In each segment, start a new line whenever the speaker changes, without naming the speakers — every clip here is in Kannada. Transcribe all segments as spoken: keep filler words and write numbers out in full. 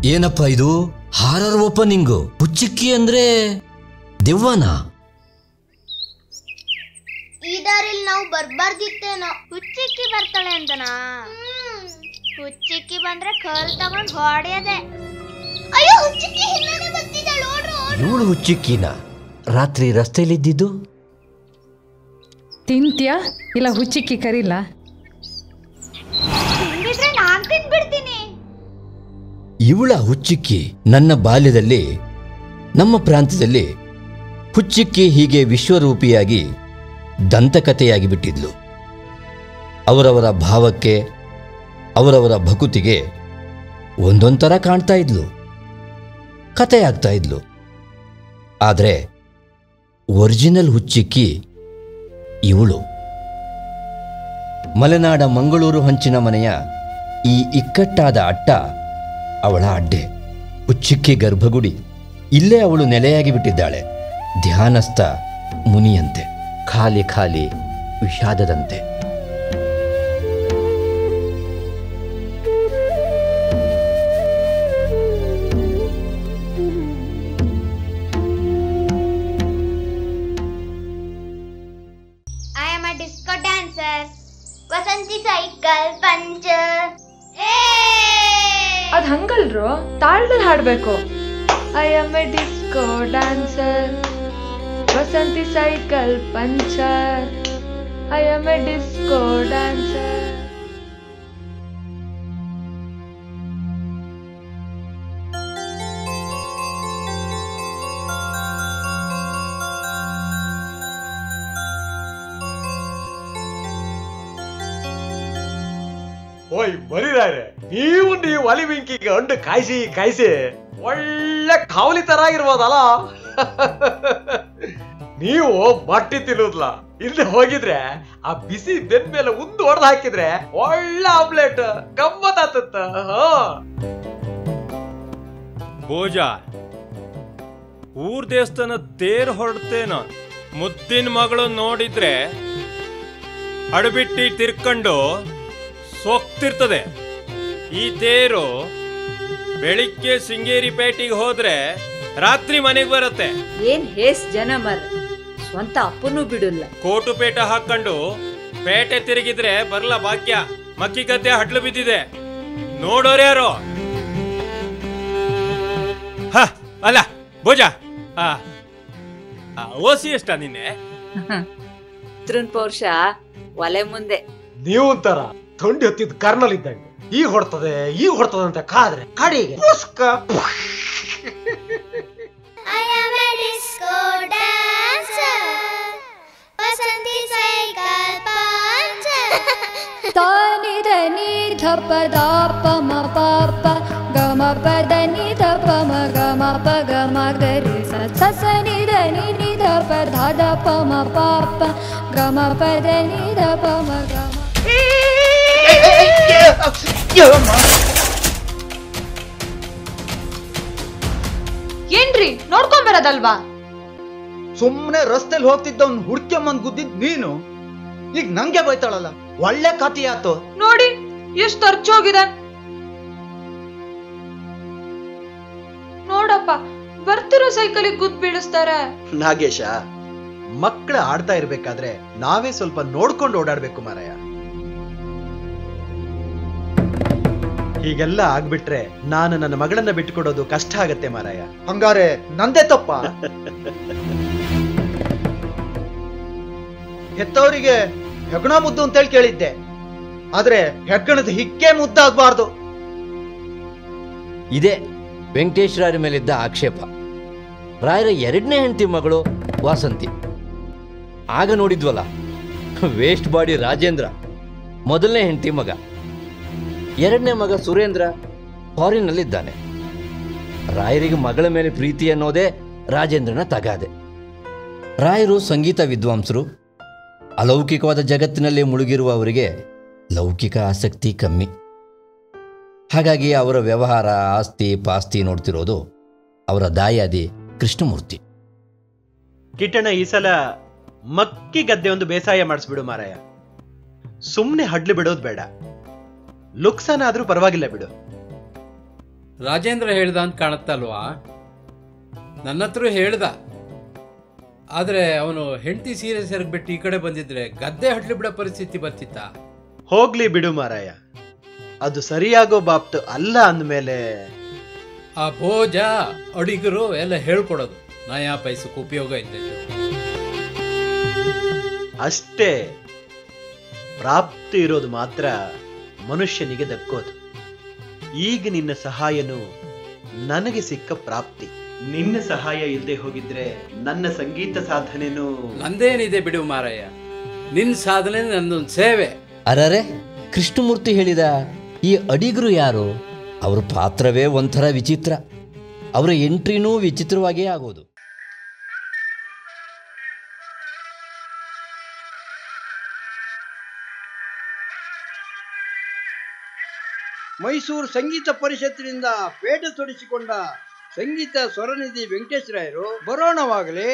ಏನಪ್ಪ ಇದು ಹಾರರ್ ಓಪನಿಂಗು? ಹುಚ್ಚಿಕ್ಕಿ ಅಂದ್ರೆ ದೆವ್ವನಾ?
ಈ ದಾರಿಲಿ ನಾವು ಬರ್ಬಾರ್ದಿತ್ತೇನೋ. ಹುಚ್ಚಿಕ್ಕಿ ಬರ್ತಾಳೆ ಅಂತನಾ? ಹುಚ್ಚಿಕ್ಕಿ ಬಂದ್ರೆ ಕಲ್ ತಗೊಂಡ್ ಹೊಡೆಯದೆ. ಅಯ್ಯೋ ಹುಚ್ಚಿಕ್ಕಿ ಹಿಂದೆ ಬರ್ತಿದ್ದಾಳೆ, ಓಡ್ರು.
ಇವಳು ಹುಚ್ಚಿಕ್ಕಿನ ರಾತ್ರಿ ರಸ್ತೆಯಲ್ಲಿದ್ದಿದ್ದು?
ತಿಂತ್ಯಾ ಇಲ್ಲ ಹುಚ್ಚಿಕ್ಕಿ ಕರಿಲ್ಲ?
ತಿಂದಿದ್ರೆ ನಾನ್ ತಿಂದ್ಬಿಡ್ತೀನಿ.
ಇವಳ ಹುಚ್ಚಿಕ್ಕಿ ನನ್ನ ಬಾಲ್ಯದಲ್ಲಿ ನಮ್ಮ ಪ್ರಾಂತ್ಯದಲ್ಲಿ ಹುಚ್ಚಿಕ್ಕಿ ಹೀಗೆ ವಿಶ್ವರೂಪಿಯಾಗಿ ದಂತಕಥೆಯಾಗಿ ಬಿಟ್ಟಿದ್ಲು. ಅವರವರ ಭಾವಕ್ಕೆ ಅವರವರ ಭಕುತಿಗೆ ಒಂದೊಂಥರ ಕಾಣ್ತಾ ಇದ್ಲು, ಕತೆ ಆಗ್ತಾ ಇದ್ಲು. ಆದರೆ ಒರಿಜಿನಲ್ ಹುಚ್ಚಿಕ್ಕಿ ಇವಳು. ಮಲೆನಾಡ ಮಂಗಳೂರು ಹಂಚಿನ ಮನೆಯ ಈ ಇಕ್ಕಟ್ಟಾದ ಅಟ್ಟ ಅವಳ ಅಡ್ಡೆ. ಹುಚ್ಚಿಕ್ಕಿ ಗರ್ಭಗುಡಿ. ಇಲ್ಲೇ ಅವಳು ನೆಲೆಯಾಗಿ ಬಿಟ್ಟಿದ್ದಾಳೆ, ಧ್ಯಾನಸ್ಥ ಮುನಿಯಂತೆ, ಖಾಲಿ ಖಾಲಿ ವಿಷಾದದಂತೆ.
I am a disco dancer. Vasanti cycle puncture.
ಅದ್ ಹಂಗಲ್ರು, ತಾಳ್ದಲ್ಲಿ ಹಾಡ್ಬೇಕು. I am a disco dancer, Vasanti cycle puncture. I am a disco dancer.
ಓಯ್ ಬರೀರಾರೆ, ನೀವು ನೀವು ಒಲಿ ಬೆಂಕಿಗೆ ಅಂಡು ಕಾಯಿಸಿ ಕಾಯಿಸಿ ಒಳ್ಳೆ ಕಾವಲಿ ತರ ಆಗಿರ್ಬೋದಲ್ಲ. ನೀವು ಬಟ್ಟಿ ತಿನ್ನೋದ್ಲ, ಇಲ್ಲಿ ಹೋಗಿದ್ರೆ ಆ ಬಿಸಿ ಬೆನ್ ಮೇಲೆ ಉಂದು ಹೊಡೆದು ಹಾಕಿದ್ರೆ ಒಳ್ಳೆ ಆಮ್ಲೆಟ್ ಗಮ್ಮತ್ ಆತತ್ತ.
ಭೋಜ ಊರ್ ದೇವಸ್ಥಾನ ತೇರ್ ಹೊರಡ್ತೇನ, ಮುದ್ದಿನ ಮಗಳು ನೋಡಿದ್ರೆ ಅಡಬಿಟ್ಟಿ ತಿರ್ಕೊಂಡು ಸೋಕ್ತಿರ್ತದೆ. ಈ ತೇರು ಬೆಳಿಗ್ಗೆ ಶೃಂಗೇರಿ ಪೇಟೆಗೆ ಹೋದ್ರೆ ರಾತ್ರಿ ಮನೆಗೆ ಬರುತ್ತೆ.
ಏನ್ ಹೇಸ್ ಜನ ಮರ, ಸ್ವಂತ ಅಪ್ಪನೂ ಬಿಡಲ್ಲ.
ಕೋಟು ಪೇಟ ಹಾಕೊಂಡು ಪೇಟೆ ತಿರುಗಿದ್ರೆ ಬರ್ಲ ಭಾಗ್ಯ. ಮಕ್ಕಿ ಗದ್ದೆ ಹಡ್ಲು ಬಿದ್ದಿದೆ, ನೋಡೋರ್ಯಾರೋ. ಹ ಅಲ್ಲ ಭೋಜ, ಓಸಿ ಎಷ್ಟ ನಿನ್ನೆ?
ತ್ರನ್ ಪೌರುಷ ಒಲೆ ಮುಂದೆ.
ನೀವು ಒಂಥರ ಥಂಡಿ ಹೊತ್ತಿದ್ ಕರ್ನಲ್ ಇದ್ದಂಗೆ, ಈಗ ಹೊಡ್ತದೆ ಈಗ ಹೊಡ್ತದೆ ಅಂತ ಕಾದ್ರೆ ಕಡೆಗೆ
I am a disco dancer. Vasanti cycle puncture.
ತಾನಿ ಧನಿ ಧಪ ದಾಪ ಮ ಪಾಪ ಗಮ ಪದ ನಿ ಧಪ ಮ ಗಮ ಪ ಗಮ ಗರಿ ಸ ಸ ನಿ ಧನಿ ನಿ ಧಪ ಧ ಧಪ ಮ ಪಾಪ ಗಮ ಪದ ನಿ ಧಪ ಮ ಗಮ.
ಏನ್ರಿ ನೋಡ್ಕೊಂಬರದಲ್ವಾ?
ಸುಮ್ನೆ ರಸ್ತೆಲಿ ಹೋಗ್ತಿದ್ದವ್ನು ಹುಡ್ಕೊಂಬಂದ್ ಗುದ್ದಿದ್ ನೀನು, ಈಗ ನಂಗೆ ಬೈತಾಳಲ್ಲ. ಒಳ್ಳೆ ಕತಿ ಆತು
ನೋಡಿ ಎಷ್ಟು ಖರ್ಚೋಗಿದೆ. ನೋಡಪ್ಪ, ಬರ್ತಿರೋ ಸೈಕಲಿಗೆ ಗುದ್ ಬೀಳಿಸ್ತಾರೆ.
ನಾಗೇಶ, ಮಕ್ಕಳು ಆಡ್ತಾ ಇರ್ಬೇಕಾದ್ರೆ ನಾವೇ ಸ್ವಲ್ಪ ನೋಡ್ಕೊಂಡು ಓಡಾಡ್ಬೇಕು ಮಾರಾಯ. ಹೀಗೆಲ್ಲ ಆಗ್ಬಿಟ್ರೆ ನಾನು ನನ್ನ ಮಗಳನ್ನ ಬಿಟ್ಟುಕೊಡೋದು ಕಷ್ಟ ಆಗತ್ತೆ ಮಾರಾಯ.
ಹಂಗಾರೆ ನಂದೇ ತಪ್ಪ? ಹೆತ್ತವರಿಗೆ ಹೆಗ್ಗಣ ಮುದ್ದು ಅಂತೇಳಿ ಕೇಳಿದ್ದೆ, ಆದ್ರೆ ಹೆಗ್ಗಣದ ಹಿಕ್ಕೆ ಮುದ್ದಾಗಬಾರ್ದು.
ಇದೇ ವೆಂಕಟೇಶ್ ರಾಯರ ಮೇಲಿದ್ದ ಆಕ್ಷೇಪ. ರಾಯರ ಎರಡನೇ ಹೆಂಡತಿ ಮಗಳು ವಾಸಂತಿ. ಆಗ ನೋಡಿದ್ವಲ್ಲ, ವೇಸ್ಟ್ ಬಾಡಿ ರಾಜೇಂದ್ರ ಮೊದಲನೇ ಹೆಂಡತಿ ಮಗ. ಎರಡನೇ ಮಗ ಸುರೇಂದ್ರ ಫಾರಿನ್ನಲ್ಲಿದ್ದಾನೆ. ರಾಯರಿಗೆ ಮಗಳ ಮೇಲೆ ಪ್ರೀತಿ ಅನ್ನೋದೇ ರಾಜೇಂದ್ರನ ತಗಾದೆ. ರಾಯರು ಸಂಗೀತ ವಿದ್ವಾಂಸರು. ಅಲೌಕಿಕವಾದ ಜಗತ್ತಿನಲ್ಲಿ ಮುಳುಗಿರುವ ಅವರಿಗೆ ಲೌಕಿಕ ಆಸಕ್ತಿ ಕಮ್ಮಿ. ಹಾಗಾಗಿ ಅವರ ವ್ಯವಹಾರ, ಆಸ್ತಿ ಪಾಸ್ತಿ ನೋಡ್ತಿರೋದು ಅವರ ದಾಯಾದಿ ಕೃಷ್ಣಮೂರ್ತಿ.
ಕಿಟ್ಟಣ, ಈ ಸಲ ಮಕ್ಕಿ ಗದ್ದೆ ಒಂದು ಬೇಸಾಯ ಮಾಡಿಸ್ಬಿಡು ಮಾರಾಯ. ಸುಮ್ನೆ ಹಡ್ಲು ಬಿಡೋದು ಬೇಡ. ಲುಕ್ಸಾನ ಆದ್ರೂ ಪರವಾಗಿಲ್ಲ ಬಿಡು.
ರಾಜೇಂದ್ರ ಹೇಳ್ದ ಅಂತ ಕಾಣುತ್ತಲ್ವಾ? ನನ್ನ ಹತ್ರ ಹೇಳ್ದ. ಆದ್ರೆ ಅವನು ಹೆಂಡತಿ ಸೀರೆ ಸೆರಗ್ಬಿಟ್ಟು ಈ ಕಡೆ ಬಂದಿದ್ರೆ ಗದ್ದೆ ಹಟ್ಲಿ ಬಿಡೋ ಪರಿಸ್ಥಿತಿ ಬರ್ತಿತ್ತ.
ಹೋಗ್ಲಿ ಬಿಡು ಮಾರಾಯ, ಅದು ಸರಿಯಾಗೋ ಬಾಪ್ತು ಅಲ್ಲ ಅಂದಮೇಲೆ
ಆ ಭೋಜ ಅಡಿಗರು ಎಲ್ಲ ಹೇಳ್ಕೊಡೋದು ನಯಾ ಪೈಸಕ್ಕೆ ಉಪಯೋಗ ಇದ್ದದ್ದು
ಅಷ್ಟೇ. ಪ್ರಾಪ್ತಿ ಇರೋದು ಮಾತ್ರ ಮನುಷ್ಯನಿಗೆ ದಕ್ಕೋದು. ಈಗ ನಿನ್ನ ಸಹಾಯನು ನನಗೆ ಸಿಕ್ಕ ಪ್ರಾಪ್ತಿ. ನಿನ್ನ ಸಹಾಯ ಇಲ್ಲದೆ ಹೋಗಿದ್ರೆ ನನ್ನ ಸಂಗೀತ ಸಾಧನೆನೂ
ನಂದೇನಿದೆ ಬಿಡು ಮಾರಾಯ, ನಿನ್ನ ಸಾಧನೆ ನನ್ನೊಂದು ಸೇವೆ.
ಅರರೆ, ಕೃಷ್ಣಮೂರ್ತಿ ಹೇಳಿದ ಈ ಅಡಿಗರು ಯಾರು? ಅವ್ರ ಪಾತ್ರವೇ ಒಂಥರ ವಿಚಿತ್ರ. ಅವರ ಎಂಟ್ರಿನೂ ವಿಚಿತ್ರವಾಗಿಯೇ ಆಗೋದು.
ಮೈಸೂರು ಸಂಗೀತ ಪರಿಷತ್ತಿನಿಂದ ಪೇಟೆ ತೊಡಿಸಿಕೊಂಡ ಸಂಗೀತ ಸ್ವರನಿಧಿ ವೆಂಕಟೇಶ್ವರಾಯರು ಬರೋಣವಾಗಲಿ.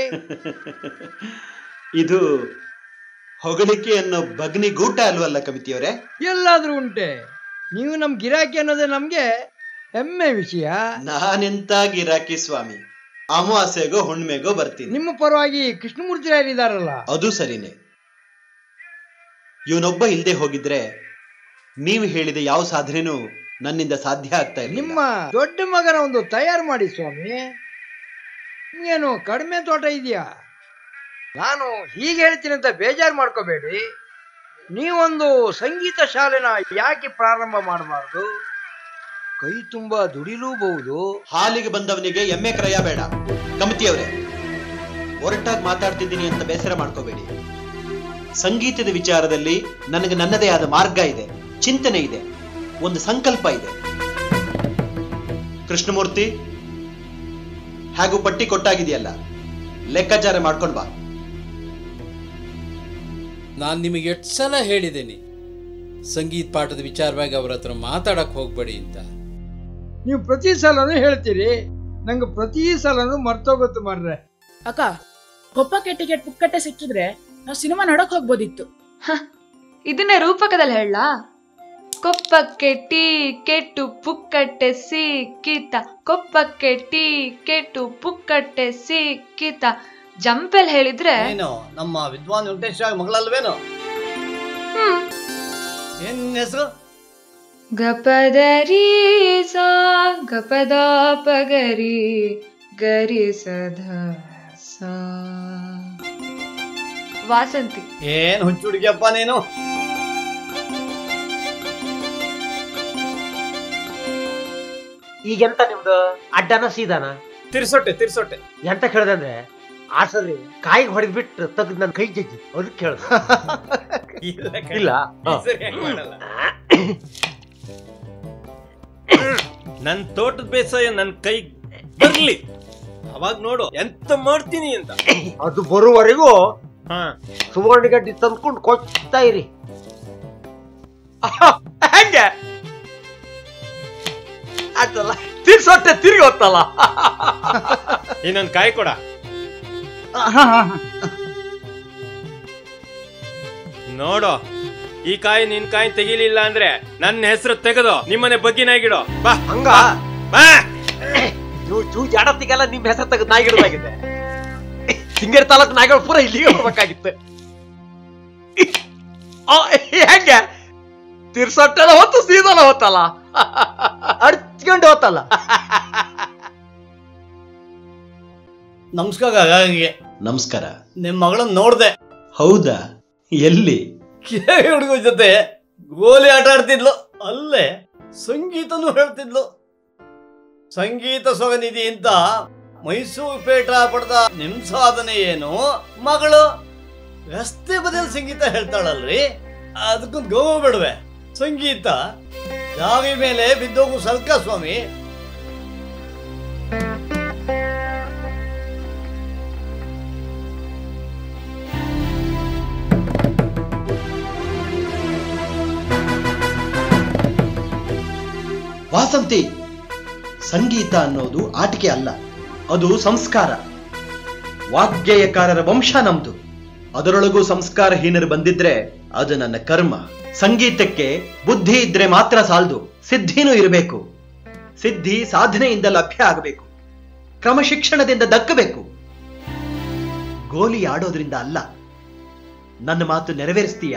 ಇದು ಹೊಗಳಿಕೆ ಅನ್ನೋ ಬಗ್ನಿಗೂಟ ಅಲ್ವಲ್ಲ ಕವಿತೆಯವರೇ?
ಎಲ್ಲಾದ್ರೂ ಉಂಟೆ. ನೀವು ನಮ್ ಗಿರಾಕಿ ಅನ್ನೋದೇ ನಮ್ಗೆ ಹೆಮ್ಮೆ ವಿಷಯ.
ನಾನೆಂತ ಗಿರಾಕಿ ಸ್ವಾಮಿ, ಅಮಾವಾಸ್ಯೆಗೋ ಹುಣ್ಮೆಗೋ ಬರ್ತೀನಿ.
ನಿಮ್ಮ ಪರವಾಗಿ ಕೃಷ್ಣಮೂರ್ತಿ ರಾಯರಿದಾರಲ್ಲ,
ಅದು ಸರಿನೇ. ಇವನೊಬ್ಬ ಇಲ್ದೆ ಹೋಗಿದ್ರೆ ನೀವು ಹೇಳಿದ ಯಾವ ಸಾಧನೆನೂ ನನ್ನಿಂದ ಸಾಧ್ಯ ಆಗ್ತಾ ಇಲ್ಲ.
ನಿಮ್ಮ ದೊಡ್ಡ ಮಗನ ಒಂದು ತಯಾರು ಮಾಡಿ ಸ್ವಾಮಿ. ನಿಮ್ಗೇನು ಕಡಿಮೆ ತೋಟ ಇದೆಯಾ? ನಾನು ಹೀಗೆ ಹೇಳ್ತೀನಿ ಅಂತ ಬೇಜಾರು ಮಾಡ್ಕೋಬೇಡಿ. ನೀವೊಂದು ಸಂಗೀತ ಶಾಲೆನ ಯಾಕೆ ಪ್ರಾರಂಭ ಮಾಡಬಾರ್ದು? ಕೈ ತುಂಬಾ ದುಡಿಲೂಬಹುದು.
ಹಾಲಿಗೆ ಬಂದವನಿಗೆ ಎಮ್ಮೆ ಕ್ರಯ ಬೇಡ. ಕಮಿಟಿಯವರೇ, ಹೊರಟಾಗಿ ಮಾತಾಡ್ತಿದ್ದೀನಿ ಅಂತ ಬೇಸರ ಮಾಡ್ಕೋಬೇಡಿ. ಸಂಗೀತದ ವಿಚಾರದಲ್ಲಿ ನನಗೆ ನನ್ನದೇ ಆದ ಮಾರ್ಗ ಇದೆ, ಚಿಂತನೆ ಇದೆ, ಒಂದು ಸಂಕಲ್ಪ ಇದೆ. ಕೃಷ್ಣಮೂರ್ತಿ, ಹಾಗೂ ಪಟ್ಟಿ ಕೊಟ್ಟಾಗಿದೆಯಲ್ಲ, ಲೆಕ್ಕಾಚಾರ ಮಾಡ್ಕೊಂಡು ಬಾ.
ನಾನು ನಿಮಗೆ ಎಷ್ಟು ಸಲ ಹೇಳಿದ್ದೀನಿ ಸಂಗೀತ ಪಾಠದ ವಿಚಾರವಾಗಿ ಅವ್ರ ಹತ್ರ ಮಾತಾಡಕ್ ಹೋಗ್ಬೇಡಿ ಅಂತ.
ನೀವು ಪ್ರತಿ ಸಲನೂ ಹೇಳ್ತೀರಿ, ನಂಗೆ ಪ್ರತಿ ಸಲನೂ ಮರ್ತೋಗುತ್ತೆ ಮಾರ್ರೆ.
ಅಕ್ಕ, ಕೊಪ್ಪಕ್ಕೆ ಟಿಕೆಟ್ ಪುಕ್ಕಟ್ಟೆ ಸಿಕ್ಕಿದ್ರೆ ನಾವು ಸಿನಿಮಾ ನೋಡಕ್ ಹೋಗ್ಬೋದಿತ್ತು.
ಇದನ್ನೇ ರೂಪಕದಲ್ಲಿ ಹೇಳ. ಕೊಪ್ಪಕ್ಕೆ ಟಿಕೆಟು ಪುಕ್ಕಟ್ಟೆ ಸಿಕ್ಕಿತ, ಕೊಪ್ಪಕ್ಕೆ ಟಿಕೆಟು ಪುಕ್ಕಟ್ಟೆ ಸಿಕ್ಕಿತ. ಜಂಪೆಲ್ ಹೇಳಿದ್ರೆ
ನಮ್ಮ ವಿದ್ವಾನ್ ವೆಂಕಟೇಶ್ವರ ಮಗಳಲ್ವೇನೋ? ಏನ್ ಹೆಸರು?
ಗಪದರಿ ಸಾ ಗಪದ ಪಗರಿ ಗರಿ ಸದ ಸಾ. ವಾಸಂತಿ.
ಏನ್ ಹುಚ್ಚು ಹುಡುಗಿಯಪ್ಪ ನೀನು.
ಈಗೆಂತ ನಿಮ್ದು ಅಡ್ಡನ ಸೀದಾನ?
ತಿರ್ಸೊಟ್ಟೆ ತಿರ್ಸೊಟ್ಟೆ.
ಎಂತ ಕೇಳ್ದಂದ್ರೆ ಆ ಸರಿ ಕಾಯಿಗೆ ಹೊಡೆದ್ಬಿಟ್ಟು ತೆಗೆದು ನನ್ನ ಕೈ ಜಜ್ಜಿ ಅದಕ್ಕೆ ಕೇಳ್ದ. ಇಲ್ಲ
ನನ್ ತೋಟದ ಬೇಸಾಯ ನನ್ ಕೈ ಬರ್ಲಿ, ಅವಾಗ ನೋಡು ಎಂತ ಮಾಡ್ತೀನಿ ಅಂತ.
ಅದು ಬರುವವರೆಗೂ ಸುವರ್ಣ ಗಡ್ಡಿ ತಂದ್ಕೊಂಡು ಕೊಚ್ತಾ ಇರಿ.
ಹಂಗೆ ಆಯ್ತಲ್ಲ, ತಿರ್ಸೊಟ್ಟೆ ತಿರುಗಿ ಹೊತ್ತಲ್ಲ.
ಇನ್ನೊಂದ್ ಕಾಯಿ ಕೊಡ. ನೋಡು, ಈ ಕಾಯಿ ನಿನ್ ಕಾಯಿ ತೆಗಿಲಿಲ್ಲ ಅಂದ್ರೆ ನನ್ನ ಹೆಸರು ತೆಗೆದು ನಿಮ್ಮನೆ ಬಗ್ಗಿನಾಗಿಡೋ. ಬಾ
ಹಂಗ
ಬಾ.
ನೀವು ಜೂ ಜಾಡತ್ತಿಗೆಲ್ಲ ನಿಮ್ ಹೆಸರು ತೆಗೆದು ನಾಯಿಗಿಡೋದಾಗಿದೆ. ಸಿಂಗೇರಿ ತಾಲೂಕು ನಾಯಿಗಳು ಪೂರ ಇಲ್ಲಿಗೆ ಬರ್ಬೇಕಾಗಿತ್ತು.
ಹೆಂಗೆ ತಿರ್ಸೊಟ್ಟೆಲ್ಲ ಹೊತ್ತು ಸೀದನ ಹೊತ್ತಲ್ಲ,
ಅಡ್ಚ್ಕೊಂಡು ಹೋತಲ್ಲ.
ನಮಸ್ಕಾರ.
ನಮಸ್ಕಾರ.
ನಿಮ್ ಮಗಳನ್ನ ನೋಡ್ದೆ.
ಹೌದಾ? ಎಲ್ಲಿ?
ಹುಡುಗ ಜೊತೆ ಗೋಲಿ ಆಟ ಆಡ್ತಿದ್ಲು. ಅಲ್ಲೇ ಸಂಗೀತನೂ ಹೇಳ್ತಿದ್ಲು. ಸಂಗೀತ ಸೊಗನಿಧಿ ಅಂತ ಮೈಸೂರು ಪೇಟ ಪಡೆದ ನಿಮ್ ಸಾಧನೆ ಏನು? ಮಗಳು ರಸ್ತೆ ಬದಿಯಲ್ಲಿ ಸಂಗೀತ ಹೇಳ್ತಾಳಲ್ರಿ, ಅದಕ್ಕೊಂದು ಗೌರವ ಬೇಡವೆ? ಸಂಗೀತ ದಾರಿ ಮೇಲೆ ಬಿದ್ದೋಗು ಸಲ್ಕ ಸ್ವಾಮಿ.
ವಾಸಂತಿ, ಸಂಗೀತ ಅನ್ನೋದು ಆಟಿಕೆ ಅಲ್ಲ, ಅದು ಸಂಸ್ಕಾರ. ವಾಗ್ಗೇಯಕಾರರ ವಂಶ ನಮ್ದು. ಅದರೊಳಗೂ ಸಂಸ್ಕಾರಹೀನರು ಬಂದಿದ್ರೆ ಅದು ನನ್ನ ಕರ್ಮ. ಸಂಗೀತಕ್ಕೆ ಬುದ್ಧಿ ಇದ್ರೆ ಮಾತ್ರ ಸಾಲದು, ಸಿದ್ಧಿನೂ ಇರಬೇಕು. ಸಿದ್ಧಿ ಸಾಧನೆಯಿಂದ ಲಭ್ಯ ಆಗಬೇಕು, ಕ್ರಮಶಿಕ್ಷಣದಿಂದ ದಕ್ಕಬೇಕು. ಗೋಲಿ ಆಡೋದ್ರಿಂದ ಅಲ್ಲ. ನನ್ನ ಮಾತು ನೆರವೇರಿಸ್ತೀಯ?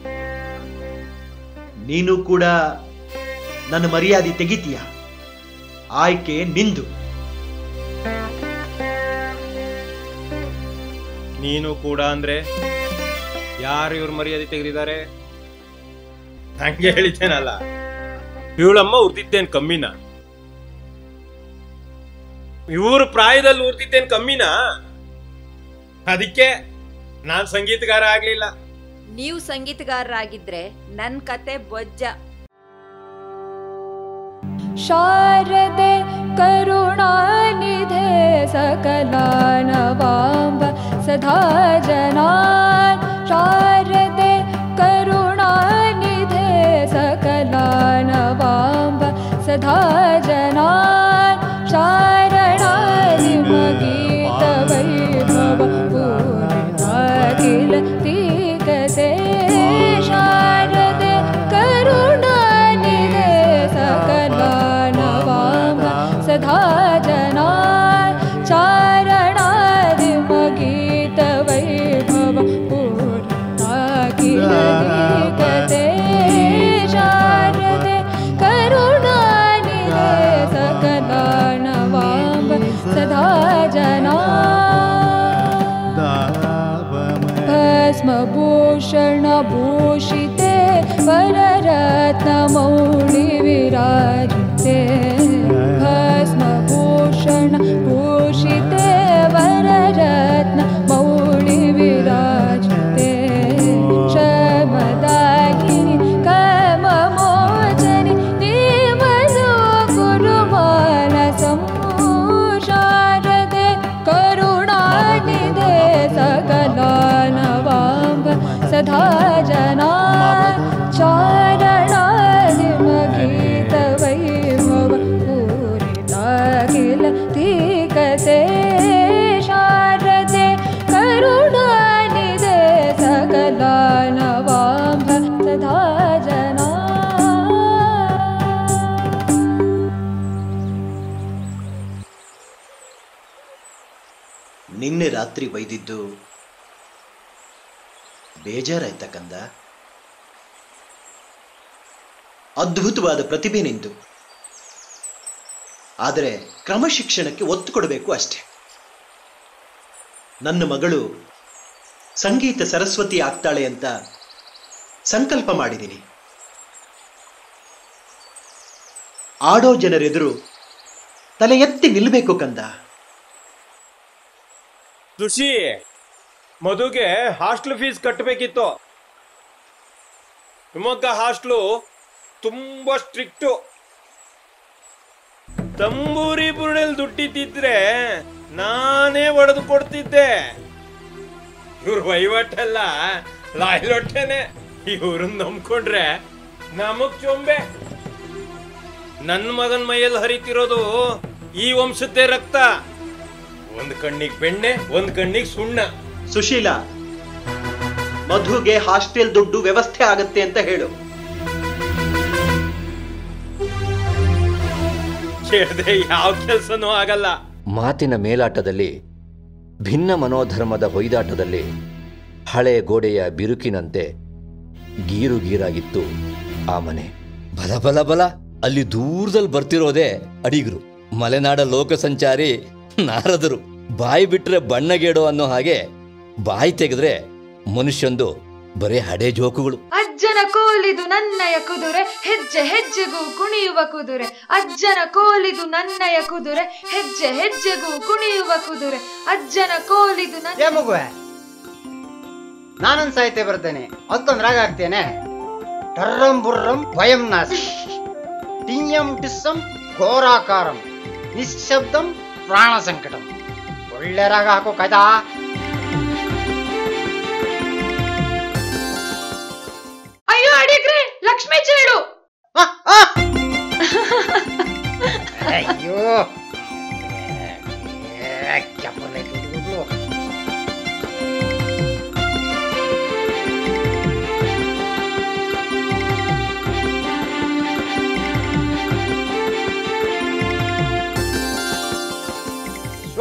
ನೀನು ಕೂಡ ನನ್ನ ಮರ್ಯಾದೆ ತೆಗಿತೀಯ? ಆಯ್ಕೆ ನಿಂದು.
ನೀನು ಕೂಡ ಅಂದ್ರೆ ಯಾರು ಇವ್ರ ಮರ್ಯಾದೆ ತೆಗೆದಿದ್ದಾರೆ? ಹಂಗೆ ಹೇಳಿದ್ದೇನಲ್ಲ, ಇವಳಮ್ಮ ಉರ್ದಿದ್ದೇನ್ ಕಮ್ಮಿನ? ಇವ್ರ ಪ್ರಾಯದಲ್ಲಿ ಉರ್ದಿದ್ದೇನ್ ಕಮ್ಮಿನ? ಅದಕ್ಕೆ ನಾನ್ ಸಂಗೀತಗಾರ ಆಗ್ಲಿಲ್ಲ.
ನೀವು ಸಂಗೀತಗಾರರಾಗಿದ್ರೆ ನನ್ ಕತೆ ಬೊಜ್ಜ.
ಶಾರದೆ ಕರುಣಾನಿಧೆ ಸಕಲಾನವಾಂಬ ಸದಾ ಜನಾನ್. ಶಾರದೆ ಕರುಣಾನಿಧೆ ಸಕಲಾನವಾಂಬ ಸದಾ ಜನಾನ್. ಶಾರಣಾದಿಮಗೀತ ವೈಭವ ಪೂರ್ಣಾಖಿಲ ತೀಕತೆ. ಶಾರದೆ ಕರುಣಾನಿಧೆ ಸಕಲಾನವಾಂಬ ಸದಾ ಜನಾನ್. ಚಾರಣಾದಿಮಗೀತ ವೈಭವ ಪೂರ್ಣಾಖಿಲ ತೀಕತೆ. ಶಾರದೆ ಕರುಣಾನಿಧೆ ಸಕಲಾನವಾಂಬ ಸದಾ ಜನಾನ್. ಭಸ್ಮಭೂಷಣ ಭೂಷಿತೆ ವರರತ್ನ ಮೌಳಿ ವಿರಾಜಿತೆ. ಭಸ್ಮಭೂಷಣ ಭೂಷಿತೆ ವರರತ್ನ ಮೌಳಿ ವಿರಾಜಿತೆ. ಶಮದಾಕಿನಿ ಕಮಮೋಚನಿ ನೀಮನು ಗುರುಮಾನ ಸಮೂ. ಶಾರದೆ ಕರುಣಾನಿಧೆ ಸಕಲಾನವಾಂಬ ಸದಾ ಜನಾನ್. ಚಾರಣಾದಿಮಗೀತ ವೈಭವ ಪೂರಿತಾಖಿಲ ತೀಕತೆ. ಶಾರದೆ ಕರುಣಾನಿಧೆ ಸಕಲಾನವಾಂಬ ಸದಾ ಜನಾನ್.
ನಿನ್ನೆ ರಾತ್ರಿ ಬೈದಿದ್ದು ಬೇಜಾರಾಯ್ತ ಕಂದ? ಅದ್ಭುತವಾದ ಪ್ರತಿಭೆ ನಿಂದು. ಆದರೆ ಕ್ರಮಶಿಕ್ಷಣಕ್ಕೆ ಒತ್ತು ಕೊಡಬೇಕು ಅಷ್ಟೇ. ನನ್ನ ಮಗಳು ಸಂಗೀತ ಸರಸ್ವತಿ ಆಗ್ತಾಳೆ ಅಂತ ಸಂಕಲ್ಪ ಮಾಡಿದ್ದೀನಿ. ಆಡೋ ಜನರೆದುರು ತಲೆ ಎತ್ತಿ ನಿಲ್ಲಬೇಕು ಕಂದ.
ದುಷಿ, ಮಧುಗೆ ಹಾಸ್ಟೆಲ್ ಫೀಸ್ ಕಟ್ಟಬೇಕಿತ್ತು. ಶಿವಮೊಗ್ಗ ಹಾಸ್ಟೆಲು ತುಂಬಾ ಸ್ಟ್ರಿಕ್ಟು. ತಂಬೂರಿ ಬುರುಡೆಲ್ ದುಡ್ಡಿದ್ದಿದ್ರೆ ನಾನೇ ಒಡೆದು ಕೊಡ್ತಿದ್ದೆ. ಇವ್ರ ವಹಿವಾಟೆಲ್ಲ ಲಾಯ್ಲೊಟ್ಟೆನೆ. ಇವ್ರನ್ನ ನಂಬ್ಕೊಂಡ್ರೆ ನಮಗ್ ಚೊಂಬೆ. ನನ್ನ ಮಗನ್ ಮೈಯಲ್ಲಿ ಹರಿತಿರೋದು ಈ ವಂಶದ್ದೇ ರಕ್ತ. ಒಂದ್ ಕಣ್ಣಿಗೆ ಬೆಣ್ಣೆ, ಒಂದ್ ಕಣ್ಣಿಗೆ ಸುಣ್ಣ.
ಸುಶೀಲಾ, ಮಧುಗೆ ಹಾಸ್ಟೆಲ್ ದುಡ್ಡು ವ್ಯವಸ್ಥೆ ಆಗತ್ತೆ ಅಂತ ಹೇಳು.
ಕೇಳದೆ ಯಾವ ಕೆಲಸನೂ ಆಗಲ್ಲ.
ಮಾತಿನ ಮೇಲಾಟದಲ್ಲಿ, ಭಿನ್ನ ಮನೋಧರ್ಮದ ಹೊಯ್ದಾಟದಲ್ಲಿ ಹಳೆ ಗೋಡೆಯ ಬಿರುಕಿನಂತೆ ಗೀರು ಗೀರಾಗಿತ್ತು ಆ ಮನೆ. ಬಲ ಬಲ ಬಲ ಅಲ್ಲಿ ದೂರದಲ್ಲಿ ಬರ್ತಿರೋದೇ ಅಡಿಗರು, ಮಲೆನಾಡ ಲೋಕ ಸಂಚಾರಿ ನಾರದರು. ಬಾಯಿ ಬಿಟ್ರೆ ಬಣ್ಣಗೇಡೋ ಅನ್ನೋ ಹಾಗೆ ಬಾಯಿ ತೆಗೆದ್ರೆ ಮನುಷ್ಯಂದು ಬರೇ ಹಡೆ ಜೋಕುಗಳು.
ಅಜ್ಜನ ಕೋಲಿದು ನನ್ನಯ ಕುದುರೆ, ಹೆಜ್ಜೆ ಹೆಜ್ಜೆಗೂ ಕುಣಿಯುವ ಕುದುರೆ. ಅಜ್ಜನ ಕೋಲಿದು ನನ್ನಯ ಕುದುರೆ, ಹೆಜ್ಜೆ ಹೆಜ್ಜೆಗೂ ಕುಣಿಯುವ ಕುದುರೆ. ಅಜ್ಜನ ಕೋಲಿದು ನನ್ನ
ಮಗುವೆ, ನಾನೊಂದು ಸಾಹಿತ್ಯ ಬರ್ತೇನೆ, ಅದಕ್ಕೊಂದು ರಾಗ ಆಗ್ತೇನೆ. ಟರ್ರಂ ಬುರ್ರಂ ಭಯಂ ನಾಸಿ, ಟಿಂಯಂ ಟಿಸ್ಸಂ ಘೋರಾಕಾರಂ, ನಿಶ್ಶಬ್ದಂ ಪ್ರಾಣ ಸಂಕಟಂ. ಒಳ್ಳೆ ರಾಗ ಹಾಕೋ ಕದಾ.
ಅಯ್ಯೋ ಅಡಿಗ್ರೆ, ಲಕ್ಷ್ಮೀ ಚೇಳು.
ಅಯ್ಯೋ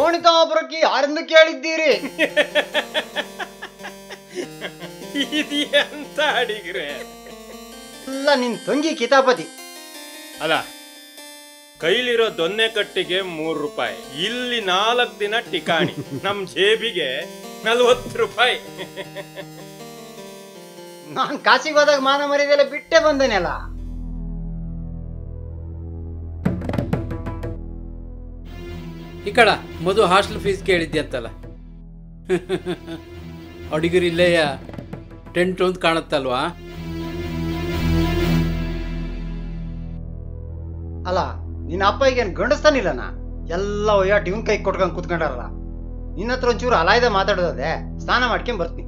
ಶೋಣಿತಾಪುರಕ್ಕೆ ಯಾರೆಂದು ಕೇಳಿದ್ದೀರಿ?
ಅಂತ ಅಡಿಗ್ರೆ
ಅಲ್ಲ ನಿನ್ ತಂಗಿ ಕಿತಾಪತಿ
ಅಲ್ಲ. ಕೈಲಿರೋ ದೊನ್ನೆ ಕಟ್ಟಿಗೆ ಮೂರು ರೂಪಾಯಿ, ಇಲ್ಲಿ ನಾಲ್ಕು ದಿನ ಟಿಕಾಣಿ, ನಮ್ ಜೇಬಿಗೆ ನಲ್ವತ್ತು ರೂಪಾಯಿ.
ನಾನ್ ಕಾಸಿಗೆ ಹೋದಾಗ ಮಾನ ಮರ್ಯಾದೆಲ್ಲ ಬಿಟ್ಟೆ ಬಂದೇನಲ್ಲ.
ಈ ಕಡ ಮಧು ಹಾಸ್ಟೆಲ್ ಫೀಸ್ ಕೇಳಿದ್ಯಂತಲ್ಲ, ಅಡಿಗರು ಇಲ್ಲೇಯ ಟೆಂಟ್ ಅಂತ ಕಾಣುತ್ತಲ್ವಾ?
ಅಲ್ಲ ನಿನ್ನ ಅಪ್ಪ ಈಗೇನು ಗಂಡಸ್ತಾನಿಲ್ಲನ? ಎಲ್ಲ ಒಯ್ಯಾಟ ಇವನ್ ಕೈ ಕೊಟ್ಕೊಂಡ್ ಕೂತ್ಕೊಂಡಾರಲ್ಲ. ನಿನ್ನ ಹತ್ರ ಒಂಚೂರು ಅಲಾಯ್ದ ಮಾತಾಡೋದೆ, ಸ್ನಾನ ಮಾಡ್ಕೊಂಡ್ ಬರ್ತೀನಿ.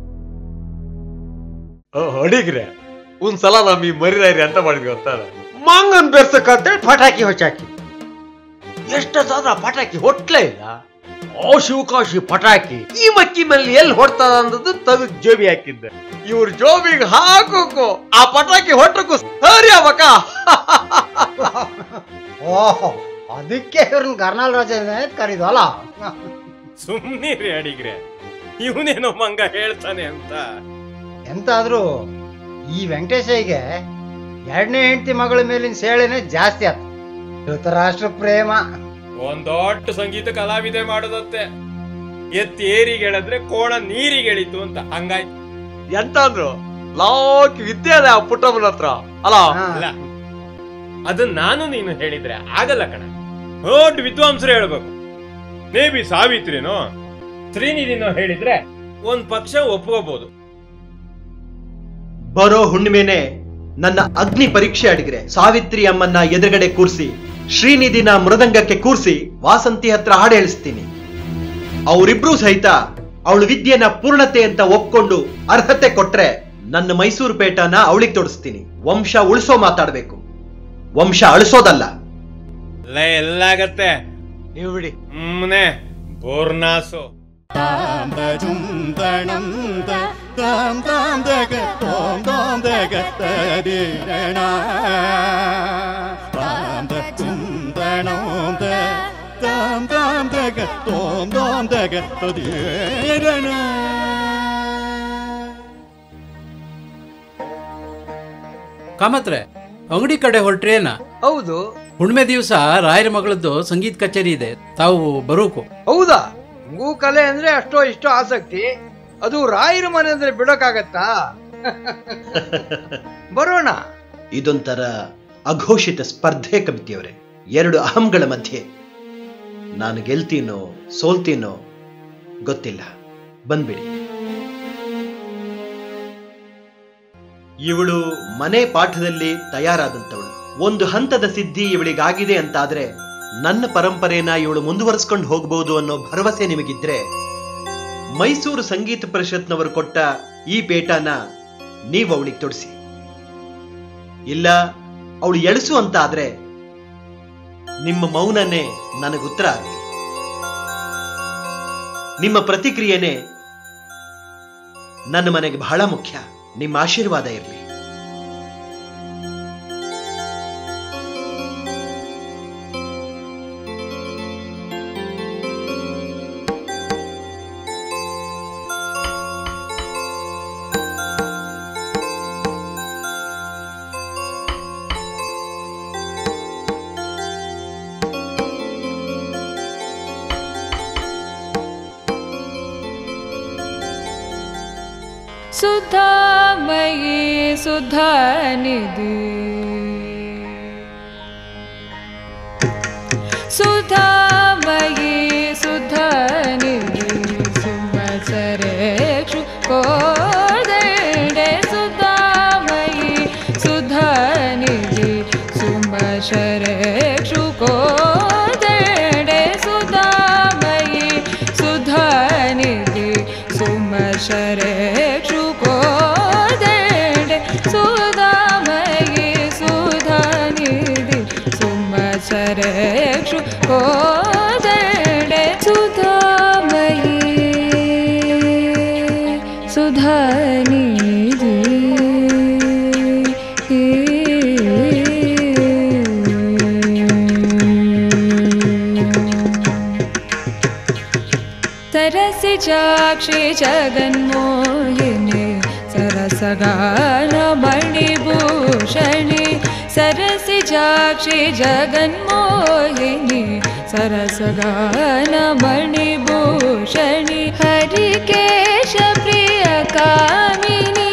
ಅಡಿಗ್ರೆ ಒಂದ್ಸಲ ನಮ್ ಈ ಮರಿದಾರಿ ಅಂತ ಮಾಡಿದ್ವಿ ಅಂತ ಮಂಗನ್ ಬೆರ್ಸಕ್ಕಂತೇಳಿ ಪಟಾಕಿ ಹೊಚ್ಚಾಕಿ. ಎಷ್ಟೊತ್ತಾದ್ರ ಪಟಾಕಿ ಹೊಟ್ಲೇ ಇಲ್ಲ. ಆ ಶಿವಕಾಶಿ ಪಟಾಕಿ ಈ ಮಕ್ಕಿ ಮೇಲೆ ಎಲ್ಲಿ ಹೊಡ್ತದ ಅಂದದ್ದು ತೆಗೆದು ಜೋಬಿ ಹಾಕಿದ್ದೆ. ಇವ್ರ ಜೋಬಿಗೆ ಹಾಕೋಕು ಆ ಪಟಾಕಿ ಹೊಟ್ಟಕ್ಕೂ ಸರಿ ಅವಕ.
ಓಹೋ, ಅದಕ್ಕೆ ಇವ್ರನ್ನ ಕರ್ನಾಲ್ ರಾಜ ಕರೀದು ಅಲ್ಲ.
ಸುಮ್ನಿರಿ ಅಡಿಗ್ರೆ, ಇವನೇನೋ ಮಂಗ ಹೇಳ್ತಾನೆ ಅಂತ.
ಎಂತಾದ್ರೂ ಈ ವೆಂಕಟೇಶಯ್ಯಗೆ ಎರಡನೇ ಹೆಂಡತಿ ಮಗಳ ಮೇಲಿನ ಸೇಳೆನೆ ಜಾಸ್ತಿ ಆತ. ಧೃತರಾಷ್ಟ್ರ ಪ್ರೇಮ.
ಒಂದ್ ದೊಡ್ಡ ಸಂಗೀತ ಕಲಾವಿದೆ ಮಾಡೋದಂತೆ. ಎತ್ತಿ ಏರಿಗೆ ಹೇಳಿದ್ರೆ ಕೋಣ ನೀರಿಗೆ ಎಳಿತು ಅಂತ ಹಂಗಾಯ್ತು.
ಎಂತ ಅಂದ್ರು ಲಾಕ್ ವಿದ್ಯೆ ಅದ ಆ ಪುಟ್ಟಮ್ಮನ ಹತ್ರ ಅಲ್ಲ.
ಅಲ್ಲ, ಅದನ್ನ ನಾನು ನೀನು ಹೇಳಿದ್ರೆ ಆಗಲ್ಲ ಕಣ. ದೊಡ್ಡ ವಿದ್ವಾಂಸರು ಹೇಳ್ಬೇಕು. ಮೇ ಬಿ ಸಾವಿತ್ರಿನೋ ಶ್ರೀನಿಧಿನೋ ಹೇಳಿದ್ರೆ ಒಂದ್ ಪಕ್ಷ ಒಪ್ಕೋಬಹುದು.
ಬರೋ ಹುಣ್ಣಿಮೆನೆ ನನ್ನ ಅಗ್ನಿ ಪರೀಕ್ಷೆ ಅಡಿಗ್ರೆ. ಸಾವಿತ್ರಿ ಅಮ್ಮನ್ನ ಎದುರುಗಡೆ ಕೂರ್ಸಿ, ಶ್ರೀನಿಧಿನ ಮೃದಂಗಕ್ಕೆ ಕೂರ್ಸಿ ವಾಸಂತಿ ಹತ್ರ ಹಾಡು ಹೇಳಿಸ್ತೀನಿ. ಅವರಿಬ್ರು ಸಹಿತ ಅವಳು ವಿದ್ಯೆನ ಪೂರ್ಣತೆ ಅಂತ ಒಪ್ಕೊಂಡು ಅರ್ಹತೆ ಕೊಟ್ರೆ ನನ್ನ ಮೈಸೂರು ಪೇಟನ ಅವಳಿಗೆ ತೊಡಸ್ತೀನಿ. ವಂಶ ಉಳಿಸೋ ಮಾತಾಡ್ಬೇಕು, ವಂಶ ಅಳಿಸೋದಲ್ಲ.
ಎಲ್ಲಾಗತ್ತೆ ನೀವು ಬಿಡಿ, ಸುಮ್ಮನೆ ಬೋರ್ನಾಸು.
ಕಾಮತ್ರೆ, ಅಂಗಡಿ ಕಡೆ ಹೊರಟ್ರೇನ?
ಹೌದು,
ಹುಣ್ಣಿಮೆ ದಿವಸ ರಾಯರ ಮಗಳದ್ದು ಸಂಗೀತ ಕಚೇರಿ ಇದೆ, ತಾವು ಬರೋಕು?
ಹೌದಾ? ಹಂಗೂ ಕಲೆ ಅಂದ್ರೆ ಅಷ್ಟೋ ಇಷ್ಟೋ ಆಸಕ್ತಿ, ಅದು ರಾಯರ ಮನೆ ಅಂದ್ರೆ ಬಿಡೋಕ್ಕಾಗತ್ತಾ? ಬರೋಣ.
ಇದೊಂಥರ ಅಘೋಷಿತ ಸ್ಪರ್ಧೆ ಕಮಿತಿಯವರೇ. ಎರಡು ಅಹಂಗಳ ಮಧ್ಯೆ ನಾನು ಗೆಲ್ತೀನೋ ಸೋಲ್ತೀನೋ ಗೊತ್ತಿಲ್ಲ, ಬಂದ್ಬಿಡಿ. ಇವಳು ಮನೆ ಪಾಠದಲ್ಲಿ ತಯಾರಾದಂಥವಳು. ಒಂದು ಹಂತದ ಸಿದ್ಧಿ ಇವಳಿಗಾಗಿದೆ ಅಂತಾದ್ರೆ ನನ್ನ ಪರಂಪರೆನ ಇವಳು ಮುಂದುವರಿಸ್ಕೊಂಡು ಹೋಗಬಹುದು ಅನ್ನೋ ಭರವಸೆ ನಿಮಗಿದ್ರೆ ಮೈಸೂರು ಸಂಗೀತ ಪರಿಷತ್ನವರು ಕೊಟ್ಟ ಈ ಪೇಟನ ನೀವು ಅವಳಿಗೆ ತೊಡಿಸಿ. ಇಲ್ಲ ಅವಳು ಎಳಸು ಅಂತ ಆದ್ರೆ ನಿಮ್ಮ ಮೌನನೇ ನನಗುತ್ತರ ಆಗಲಿ. ನಿಮ್ಮ ಪ್ರತಿಕ್ರಿಯೆನೇ ನನ್ನ ಮನೆಗೆ ಬಹಳ ಮುಖ್ಯ. ನಿಮ್ಮ ಆಶೀರ್ವಾದ ಇರಲಿ.
ಸುಧಾಮಯಿ ಸುಧಾನಿಧಿ ಸುಧಾಮಯಿ ಸುಧಾನಿಧಿ ಸುಮಸರೇಕ್ಷು ಕೋದಂಡೆ ಸುಧಾಮಯಿ ಸುಧಾನಿಧಿ ಸುಮಸರೇಕ್ಷು ಕೋದಂಡೆ ಸುಧಾಮಯಿ ಸುಧಾನಿಧಿ ಸುಮಸರೇಕ್ಷು ಸುಧಾಮಯಿ ಸುಧಾನಿಧಿ
सरसिजाक्षि जगन्मोहिनी सरसगानमणिभूषणि सरसिजाक्षि जगन्मोहिनी सरसगानमणिभूषणि हरिकेश प्रियकामिनी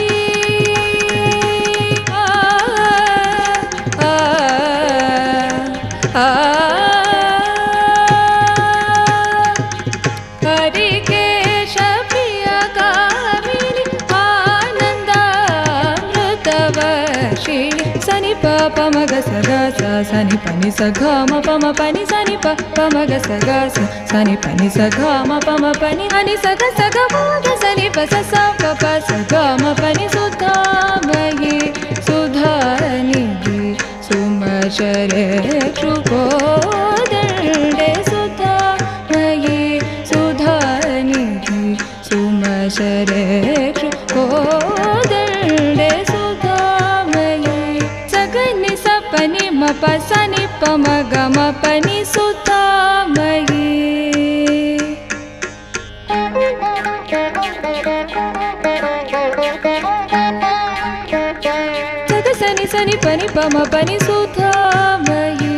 हरिकेश प्रियकामिनी आनन्दामृतवर्षिणि सनि प प म ग स ग स सनि प नि स घ म प म प नि सनि प प म ग स ग स सनि प नि स घ म प म प नि अनि स ग स ग म ग सनि प स स प प स ग म प नि सुधामयि सुधानिधि सुमशरे क्षुकोदण्डे सुधामयि सुधानिधि सुमशरे क्षुकोदण्डे सुधामयि सगनि सपनि म प सनि प म ग म प नि सुधामयि सग सनि सनि प नि प म प नि सुधामयि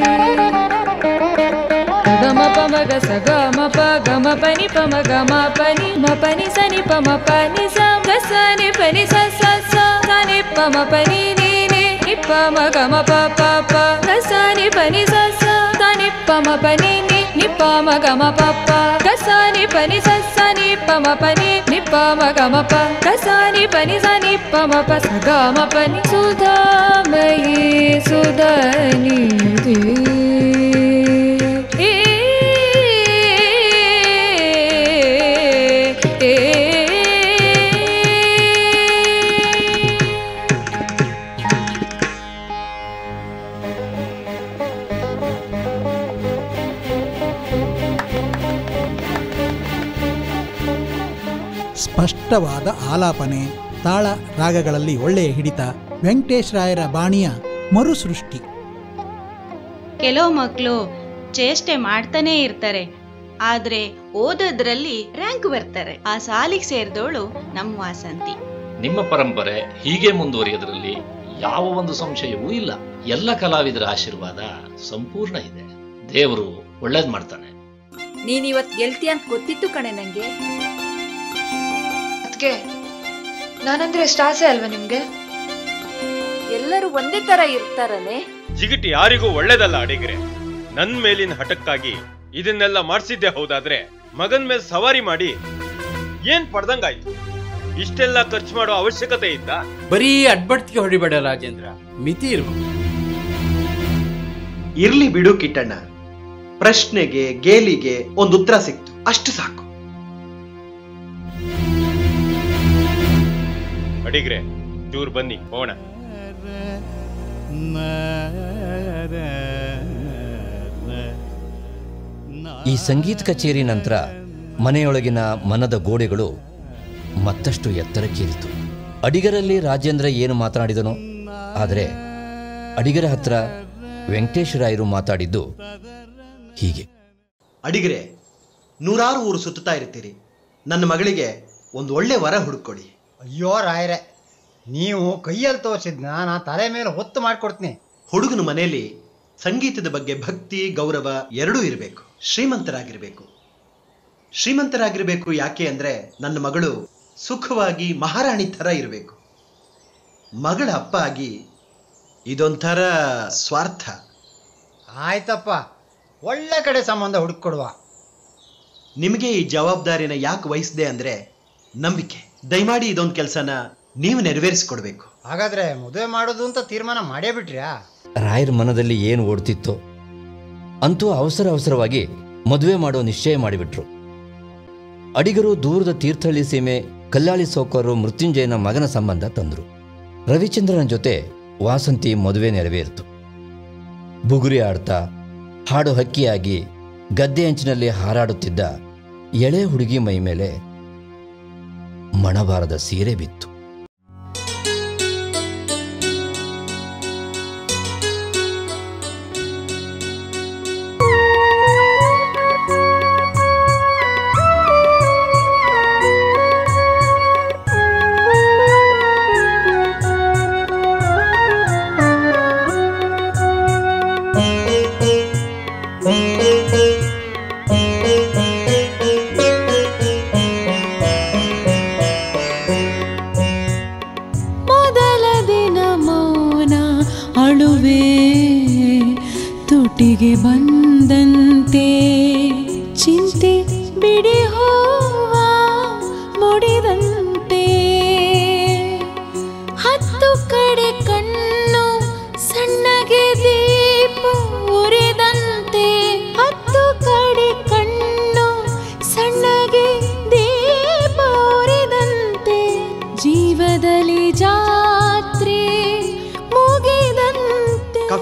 ग म प म ग स ग म प ग म प नि प म ग म प नि म प नि स नि प म प नि स ग स नि प नि स स स स नि प म प नि नि नि नि प म ग म प प प ग स नि प नि स स स नि प म प नि नि नि प म ग म प प ग स नि प नि स स नि प म प नि नि प म ग म प ग स नि प नि स नि प म प स ग म प नि सुधामयि सुधानिधि
ಸ್ಪಷ್ಟವಾದ ಆಲಾಪನೆ, ತಾಳ ರಾಗಗಳಲ್ಲಿ ಒಳ್ಳೆಯ ಹಿಡಿತ, ವೆಂಕಟೇಶ್ ರಾಯರ ಬಾಣಿಯ ಮರುಸೃಷ್ಟಿ.
ಕೆಲವು ಮಕ್ಕಳು ಚೇಷ್ಟೆ ಮಾಡ್ತಾನೆ ಇರ್ತಾರೆ, ಆದ್ರೆ ಓದೋದ್ರಲ್ಲಿ ರ್ಯಾಂಕ್ ಬರ್ತಾರೆ. ಆ ಸಾಲಿಗೆ ಸೇರಿದವಳು ನಮ್ಮ ವಾಸಂತಿ.
ನಿಮ್ಮ ಪರಂಪರೆ ಹೀಗೆ ಮುಂದುವರಿಯೋದ್ರಲ್ಲಿ ಯಾವ ಒಂದು ಸಂಶಯವೂ ಇಲ್ಲ. ಎಲ್ಲ ಕಲಾವಿದರ ಆಶೀರ್ವಾದ ಸಂಪೂರ್ಣ ಇದೆ. ದೇವರು ಒಳ್ಳೇದ್ ಮಾಡ್ತಾನೆ.
ನೀನಿವತ್ ಗೆಲ್ತಿ ಅಂತ ಗೊತ್ತಿತ್ತು ಕಣೆ ನಂಗೆ.
ಅದ್ಕೆ ನಾನಂದ್ರೆ ಎಷ್ಟು ಆಸೆ ಅಲ್ವಾ ನಿಮ್ಗೆ?
ಎಲ್ಲರೂ ಒಂದೇ ತರ ಇರ್ತಾರನೆ.
ಜಿಗಿಟಿ ಯಾರಿಗೂ ಒಳ್ಳೇದಲ್ಲ ಅಡಿಗ್ರೆ. ನನ್ ಮೇಲಿನ ಹಠಕ್ಕಾಗಿ ಇದನ್ನೆಲ್ಲ ಮಾಡ್ಸಿದ್ದೆ ಹೌದಾದ್ರೆ ಮಗನ್ ಮೇಲೆ ಸವಾರಿ ಮಾಡಿ ಏನ್ ಪಡ್ದಂಗಾಯ್ತು. ಇಷ್ಟೆಲ್ಲ ಖರ್ಚು ಮಾಡೋ ಅವಶ್ಯಕತೆ ಇತ್ತ?
ಬರೀ ಅಡ್ಬಡ್ತಿಗೆ ಹೊಡಿಬೇಡ ರಾಜೇಂದ್ರ, ಮಿತಿ ಇರ್ಬೇಕು.
ಇರ್ಲಿ ಬಿಡು ಕಿಟ್ಟಣ್ಣ, ಪ್ರಶ್ನೆಗೆ ಗೇಲಿಗೆ ಒಂದು ಉತ್ತರ ಸಿಕ್ತು, ಅಷ್ಟು ಸಾಕು.
ಅಡಿಗ್ರೆ ಚೂರ್ ಬನ್ನಿ ಹೋಣ.
ಈ ಸಂಗೀತ ಕಚೇರಿ ನಂತರ ಮನೆಯೊಳಗಿನ ಮನದ ಗೋಡೆಗಳು ಮತ್ತಷ್ಟು ಎತ್ತರಕ್ಕೇರಿತು. ಅಡಿಗರಲ್ಲಿ ರಾಜೇಂದ್ರ ಏನು ಮಾತನಾಡಿದನೋ, ಆದರೆ ಅಡಿಗರ ಹತ್ರ ವೆಂಕಟೇಶ ರಾಯರು ಮಾತಾಡಿದ್ದು ಹೀಗೆ.
ಅಡಿಗರೆ, ನೂರಾರು ಊರು ಸುತ್ತಾ ಇರ್ತೀರಿ, ನನ್ನ ಮಗಳಿಗೆ ಒಂದು ಒಳ್ಳೆ ವರ ಹುಡುಕೊಡಿ.
ಅಯ್ಯೋ ರಾಯರೇ, ನೀವು ಕೈಯಲ್ಲಿ ತೋರಿಸಿದ್ನ ನಾ ತಲೆ ಮೇಲೆ ಹೊತ್ತು ಮಾಡಿಕೊಡ್ತೀನಿ.
ಹುಡುಗನ ಮನೆಯಲ್ಲಿ ಸಂಗೀತದ ಬಗ್ಗೆ ಭಕ್ತಿ ಗೌರವ ಎರಡೂ ಇರಬೇಕು. ಶ್ರೀಮಂತರಾಗಿರ್ಬೇಕು. ಶ್ರೀಮಂತರಾಗಿರ್ಬೇಕು ಯಾಕೆ ಅಂದ್ರೆ ನನ್ನ ಮಗಳು ಸುಖವಾಗಿ ಮಹಾರಾಣಿ ಥರ ಇರಬೇಕು. ಮಗಳ ಅಪ್ಪ ಆಗಿ ಇದೊಂಥರ ಸ್ವಾರ್ಥ.
ಆಯ್ತಪ್ಪ, ಒಳ್ಳೆ ಕಡೆ ಸಂಬಂಧ ಹುಡುಕೊಡುವ.
ನಿಮಗೆ ಈ ಜವಾಬ್ದಾರಿನ ಯಾಕೆ ವಹಿಸಿದೆ ಅಂದ್ರೆ ನಂಬಿಕೆ. ದಯಮಾಡಿ ಇದೊಂದು ಕೆಲಸನ ನೀವು ನೆರವೇರಿಸಿಕೊಡ್ಬೇಕು.
ಹಾಗಾದ್ರೆ ಮದುವೆ ಮಾಡೋದು ಅಂತ ತೀರ್ಮಾನ ಮಾಡೇ ಬಿಟ್ರ್ಯಾ?
ರಾಯರ ಮನದಲ್ಲಿ ಏನು ಓಡ್ತಿತ್ತೋ ಅಂತೂ ಅವಸರ ಅವಸರವಾಗಿ ಮದುವೆ ಮಾಡೋ ನಿಶ್ಚಯ ಮಾಡಿಬಿಟ್ರು. ಅಡಿಗರು ದೂರದ ತೀರ್ಥಹಳ್ಳಿ ಸೀಮೆ ಕಲ್ಯಾಳಿ ಸೌಕರು ಮೃತ್ಯುಂಜಯನ ಮಗನ ಸಂಬಂಧ ತಂದರು. ರವಿಚಂದ್ರನ ಜೊತೆ ವಾಸಂತಿ ಮದುವೆ ನೆರವೇರಿತು. ಬುಗುರಿ ಆಡ್ತಾ ಹಾಡು ಹಕ್ಕಿಯಾಗಿ ಗದ್ದೆ ಅಂಚಿನಲ್ಲಿ ಹಾರಾಡುತ್ತಿದ್ದ ಎಳೆ ಹುಡುಗಿ ಮೈ ಮೇಲೆ ಮಣಬಾರದ ಸೀರೆ ಬಿತ್ತು.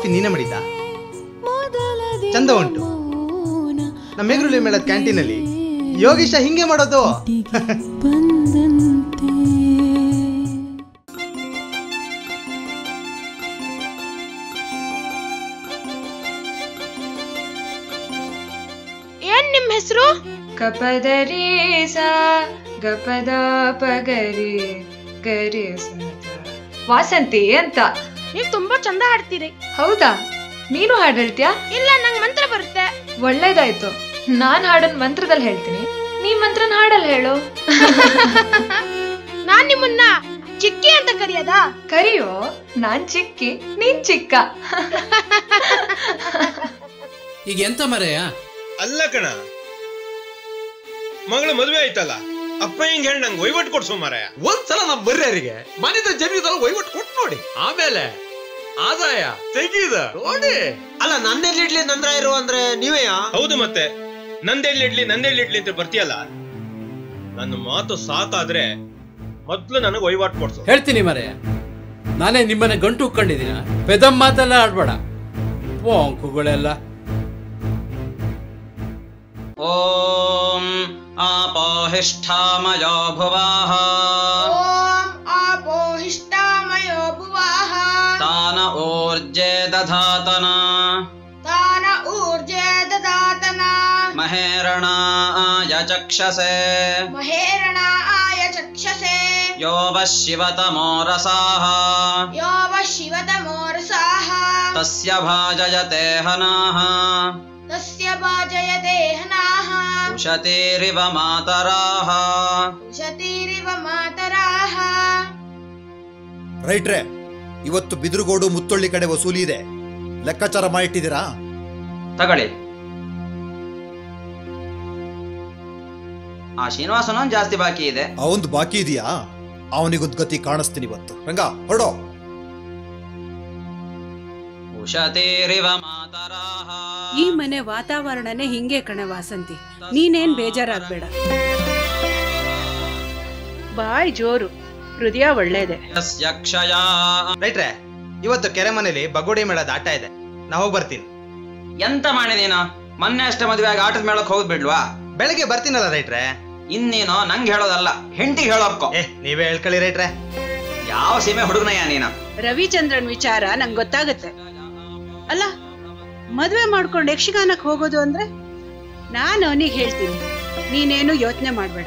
ನೀನೇ ಮಾಡಿದ್ದ? ಚಂದ ಉಂಟು. ನಮ್ಮ ಮೇಘರುಳಿ ಮೇಳದ ಕ್ಯಾಂಟೀನಲ್ಲಿ ಯೋಗೀಶ ಹಿಂಗೆ ಮಾಡೋದು.
ಏನ್ ನಿಮ್ ಹೆಸರು?
ಕಪದರಿ ಸ ಗಪದ ಪಗರಿ ಗರಿ ವಾಸಂತಿ ಅಂತ.
ನೀವ್ ತುಂಬಾ ಚಂದ ಹಾಡ್ತೀರಿ.
ಹೌದಾ? ನೀನು ಹಾಡು ಹೇಳ್ತೀಯಾ?
ಇಲ್ಲ, ನಂಗ್ ಮಂತ್ರ ಬರುತ್ತೆ.
ಒಳ್ಳೇದಾಯ್ತು. ನಾನ್ ಹಾಡನ್ ಮಂತ್ರದಲ್ಲಿ ಹೇಳ್ತೀನಿ, ನೀ ಮಂತ್ರನ ಹಾಡಲ್ಲಿ ಹೇಳು.
ನಾನ್ ನಿಮ್ಮನ್ನ ಚಿಕ್ಕಿ ಅಂತ ಕರಿಯದ?
ಕರಿಯೋ, ನಾನ್ ಚಿಕ್ಕಿ, ನೀನ್ ಚಿಕ್ಕ.
ಈಗ ಎಂತ ಮರೆಯ?
ಅಲ್ಲ ಕಣ, ಮಗಳ ಮದುವೆ ಆಯ್ತಲ್ಲ, ಅಪ್ಪ ಹಿಂಗ್ ಹೇಳಿ ನಂಗೆ ವಹಿವಾಟು ಕೊಡ್ಸೋ ಮಾರಾಯ.
ಒಂದ್ಸಲ ನಮ್ಮ ಬರ್ರಿಯರಿಗೆ ಮನೆದ ಜಮೀನಲ್ಲ ವಹಿವಾಟು ಕೊಟ್ಟು ನೋಡಿ, ಆಮೇಲೆ ಆದಾಯ ತೆಗೀದ ನೋಡಿ.
ಅಲ್ಲ, ನಂದೆಲ್ಲಿ ಇಡ್ಲಿ ನಂದ್ರ ಇರು ಅಂದ್ರೆ ನೀವೇ?
ಹೌದು, ಮತ್ತೆ ನಂದೆಲ್ಲಿ ಇಡ್ಲಿ ನಂದೆಲ್ಲಿ ಇಡ್ಲಿ ಅಂತ ಬರ್ತೀಯಲ್ಲ, ನನ್ನ ಮಾತು ಸಾಕಾದ್ರೆ ಮೊದ್ಲು ನನಗೆ ವಹಿವಾಟು ಕೊಡ್ಸು.
ಹೇಳ್ತೀನಿ ಮರೆಯ, ನಾನೇ ನಿಮ್ಮನೆ ಗಂಟು ಉಕ್ಕೊಂಡಿದ್ದೀನ. ಪೆದಂ ಮಾತೆಲ್ಲ ಆಡ್ಬೇಡ, ಪೋಂಕುಗಳೆಲ್ಲ.
ಓಂ ಆಪೋಹಿಷ್ಠಾಮಯೋ ಭುವಃ.
ಓಂ ಆಪೋಹಿಷ್ಠಾಮಯೋ ಭುವಃ.
ತಾನ ಊರ್ಜೆ ದಧಾತನ.
ತಾನ ಊರ್ಜೆ ದಧಾತನ.
ಮಹೇರಣಾಯ ಚಕ್ಷಸೆ.
ಮಹೇರಣಾಯ ಚಕ್ಷಸೆ.
ಯೋ ವಃ ಶಿವತಮೋ ರಸಾಃ.
ಯೋ ವಃ ಶಿವತಮೋ ರಸಾಃ.
ತಸ್ಯ ಭಾಜಯತೆ ಹನಾಃ.
ತಸ್ಯ ಭಾಜಯತೆ ಹನಾಃ.
ಉಷತೀರಿವ ಮಾತರಾಃ.
ಉಷತೀರಿವ ಮಾತರಾಃ.
ರೈಟ್ರೆ, ಇವತ್ತು ಬಿದಿರುಗೋಡು ಮುತ್ತೊಳ್ಳಿ ಕಡೆ ವಸೂಲಿ ಇದೆ, ಲೆಕ್ಕಾಚಾರ ಮಾಡಿಟ್ಟಿದ್ದೀರಾ?
ತಗೊಳ್ಳಿ. ಆ ಶ್ರೀನಿವಾಸನ ಜಾಸ್ತಿ ಬಾಕಿ ಇದೆ.
ಅವಂದು ಬಾಕಿ ಇದೆಯಾ? ಅವನಿಗೊಂದು ಗತಿ ಕಾಣಿಸ್ತೀನಿ ಇವತ್ತು. ರಂಗ ಹೊರಡೋ.
ಉಷತೀರಿವ ಮಾತರಾಃ.
ಈ ಮನೆ ವಾತಾವರಣನೇ ಹಿಂಗೆ ಕಣೆ ವಾಸಂತಿ, ನೀನೇನ್ ಬೇಜಾರಾಗ್ಬೇಡ. ಬಾಯ್ ಜೋರು, ಹೃದಯ ಒಳ್ಳೇದೆ.
ರೈಟ್ರೆ, ಇವತ್ತು ಕೆರೆ ಮನೇಲಿ ಬಗೋಡಿ ಮೇಳದ ಆಟ ಇದೆ, ನಾ ಹೋಗಿ ಬರ್ತೀನಿ.
ಎಂತ ಮಾಡಿ ನೀನು? ಮೊನ್ನೆ ಅಷ್ಟೇ ಮದುವೆ ಆಗಿ ಆಟದ ಮೇಳಕ್ಕೆ ಹೋಗ್ ಬಿಡ್ವಾ?
ಬೆಳಗ್ಗೆ ಬರ್ತೀನಲ್ಲ ರೈಟ್ರೆ.
ಇನ್ನೇನೋ ನಂಗೆ ಹೇಳೋದಲ್ಲ, ಹೆಂಡತಿಗೆ ಹೇಳೋಕ್ಕೋ.
ಏ, ನೀವೇ ಹೇಳ್ಕೊಳ್ಳಿ ರೈಟ್ರೆ.
ಯಾವ ಸೀಮೆ ಹುಡುಗನಯ್ಯ ನೀನು?
ರವಿಚಂದ್ರನ್ ವಿಚಾರ ನಂಗೆ ಗೊತ್ತಾಗುತ್ತೆ. ಅಲ್ಲ, ಮದ್ವೆ ಮಾಡ್ಕೊಂಡು ಯಕ್ಷಗಾನಕ್ಕೆ ಹೋಗೋದು ಅಂದ್ರೆ ನಾನು ಅವನಿಗೆ ಹೇಳ್ತೀನಿ, ನೀನೇನು ಯೋಚನೆ ಮಾಡ್ಬೇಡ.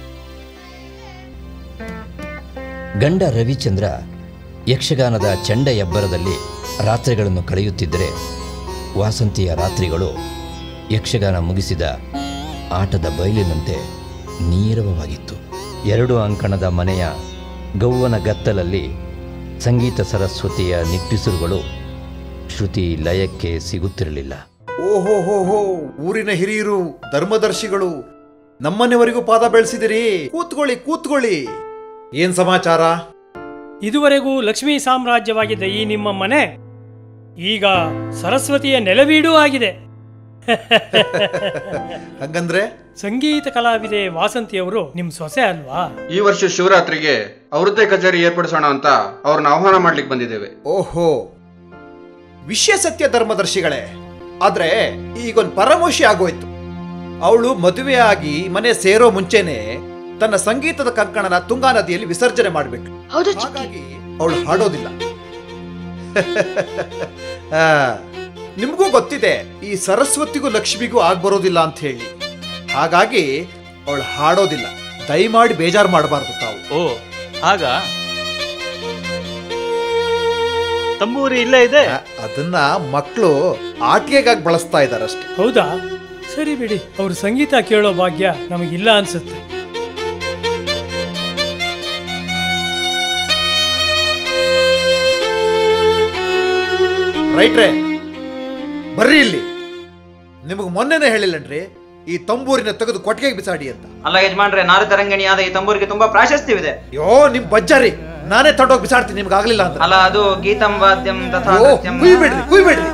ಗಂಡ ರವಿಚಂದ್ರ ಯಕ್ಷಗಾನದ ಚಂಡ ಎಬ್ಬರದಲ್ಲಿ ರಾತ್ರಿಗಳನ್ನು ಕಳೆಯುತ್ತಿದ್ದರೆ, ವಾಸಂತಿಯ ರಾತ್ರಿಗಳು ಯಕ್ಷಗಾನ ಮುಗಿಸಿದ ಆಟದ ಬಯಲಿನಂತೆ ನೀರವವಾಗಿತ್ತು. ಎರಡು ಅಂಕಣದ ಮನೆಯ ಗೌವನ ಗತ್ತಲಲ್ಲಿ ಸಂಗೀತ ಸರಸ್ವತಿಯ ನಿಟ್ಟುಸಿರುಗಳು ಶ್ರುತಿ ಲಯಕ್ಕೆ ಸಿಗುತ್ತಿರಲಿಲ್ಲ.
ಓಹೋ ಹೋ ಹೋ, ಊರಿನ ಹಿರಿಯರು, ಧರ್ಮದರ್ಶಿಗಳು ನಮ್ಮನೆವರೆಗೂ ಪಾದ ಬೆಳೆಸಿದಿರಿ. ಕೂತ್ಕೊಳ್ಳಿ ಕೂತ್ಕೊಳ್ಳಿ. ಏನ್ ಸಮಾಚಾರ?
ಇದುವರೆಗೂ ಲಕ್ಷ್ಮೀ ಸಾಮ್ರಾಜ್ಯವಾಗಿದ್ದ ಈ ನಿಮ್ಮ ಮನೆ ಈಗ ಸರಸ್ವತಿಯ ನೆಲವೀಡೂ ಆಗಿದೆ.
ಹಂಗಂದ್ರೆ
ಸಂಗೀತ ಕಲಾವಿದೆ ವಾಸಂತಿಯವರು ನಿಮ್ ಸೊಸೆ ಅಲ್ವಾ?
ಈ ವರ್ಷ ಶಿವರಾತ್ರಿಗೆ ಅವರದ್ದೇ ಕಚೇರಿ ಏರ್ಪಡಿಸೋಣ ಅಂತ ಅವ್ರನ್ನ ಆಹ್ವಾನ ಮಾಡ್ಲಿಕ್ಕೆ ಬಂದಿದ್ದೇವೆ.
ಓಹೋ, ವಿಷಯ ಸತ್ಯ ಧರ್ಮದರ್ಶಿಗಳೇ. ಆದ್ರೆ ಈಗೊಂದು ಪರಮೋಷಿ ಆಗೋಯ್ತು. ಅವಳು ಮದುವೆಯಾಗಿ ಮನೆ ಸೇರೋ ಮುಂಚೆನೆ ತನ್ನ ಸಂಗೀತದ ಕಂಕಣನ ತುಂಗಾ ನದಿಯಲ್ಲಿ ವಿಸರ್ಜನೆ ಮಾಡ್ಬಿಟ್ಲು. ಹಾಗಾಗಿ ಅವಳು ಹಾಡೋದಿಲ್ಲ. ನಿಮ್ಗೂ ಗೊತ್ತಿದೆ, ಈ ಸರಸ್ವತಿಗೂ ಲಕ್ಷ್ಮಿಗೂ ಆಗ್ಬರೋದಿಲ್ಲ ಅಂತ ಹೇಳಿ. ಹಾಗಾಗಿ ಅವಳು ಹಾಡೋದಿಲ್ಲ. ದಯಮಾಡಿ ಬೇಜಾರು ಮಾಡಬಾರ್ದು ತಾವು.
ಓ ಹಾಗ ತಂಬೂರಿ ಇಲ್ಲ ಇದೆ.
ಅದನ್ನ ಮಕ್ಕಳು ಆಟಿಕೆಗಾಗಿ ಬಳಸ್ತಾ ಇದ್ದಾರಷ್ಟೇ.
ಹೌದಾ? ಸರಿ ಬಿಡಿ, ಅವ್ರ ಸಂಗೀತ ಕೇಳೋ ಭಾಗ್ಯ ನಮಗಿಲ್ಲ ಅನ್ಸುತ್ತೆ.
ರೈಟ್ರೇ, ಬರ್ರಿ ಇಲ್ಲಿ. ನಿಮಗ್ ಮೊನ್ನೆನೇ ಹೇಳಿಲ್ಲನ್ರಿ ಈ ತಂಬೂರಿನ ತೆಗೆದು ಕೊಟ್ಟಿಗೆ ಬಿಸಾಡಿ ಅಂತ.
ಅಲ್ಲ ಯಜಮಾನ್ರೆ, ನಾರು ತರಂಗಿಣಿಯಾದ ಈ ತಂಬೂರಿಗೆ ತುಂಬಾ ಪ್ರಾಶಸ್ತ್ಯವಿದೆ.
ಯೋ, ನಿಮ್ ಬಜ್ಜಾರಿ, ನಾನೇ ತಗೊಂಡೋಗಿ ಬಿಸಾಡ್ತೀನಿ ನಿಮ್ಗೆ ಆಗ್ಲಿಲ್ಲ ಅಂತ.
ಅಲ್ಲ, ಅದು ಗೀತಂ ವಾದ್ಯಂ ತಥಾ ನೃತ್ಯಂ.
ಕುಯ್ಬೇಡ್ರಿ ಕುಯ್ಬೇಡ್ರಿ.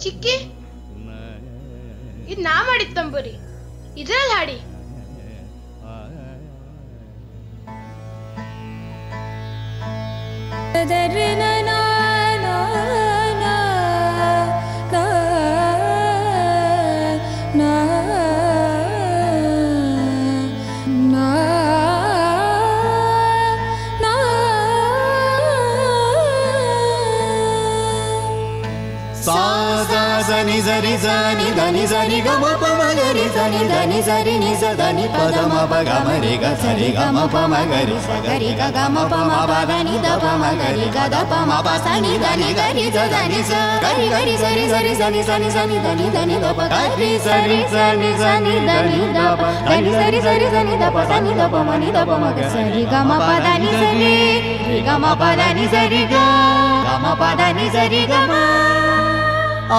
ಚಿಕ್ಕಿ ಇದ್ ನಾ ಮಾಡಿದ ತಂಬೂರಿ ಇದ್ರಲ್ಲಿ ಹಾಡಿ.
దని జరి జని దని జరి గమ పమ గరి దని దని జరి ని జ దని పద మ ప గ మ రి గ సరి గ మ ప మ గరి స గరి గ గ మ ప మ ప దని ద ప మ గరి గ ద ప మ ప స ని దని గరి జ దని జ గరి గరి సరి సరి సని సని సని దని దని ద ప గరి సరి సని సని దని ద ప దని సరి సరి సని ద ప సని ద ప మ ని ద ప మ గ సరి గ మ ప దని సరి రి గ మ ప దని సరి గ గ మ ప దని సరి గ మ ಆ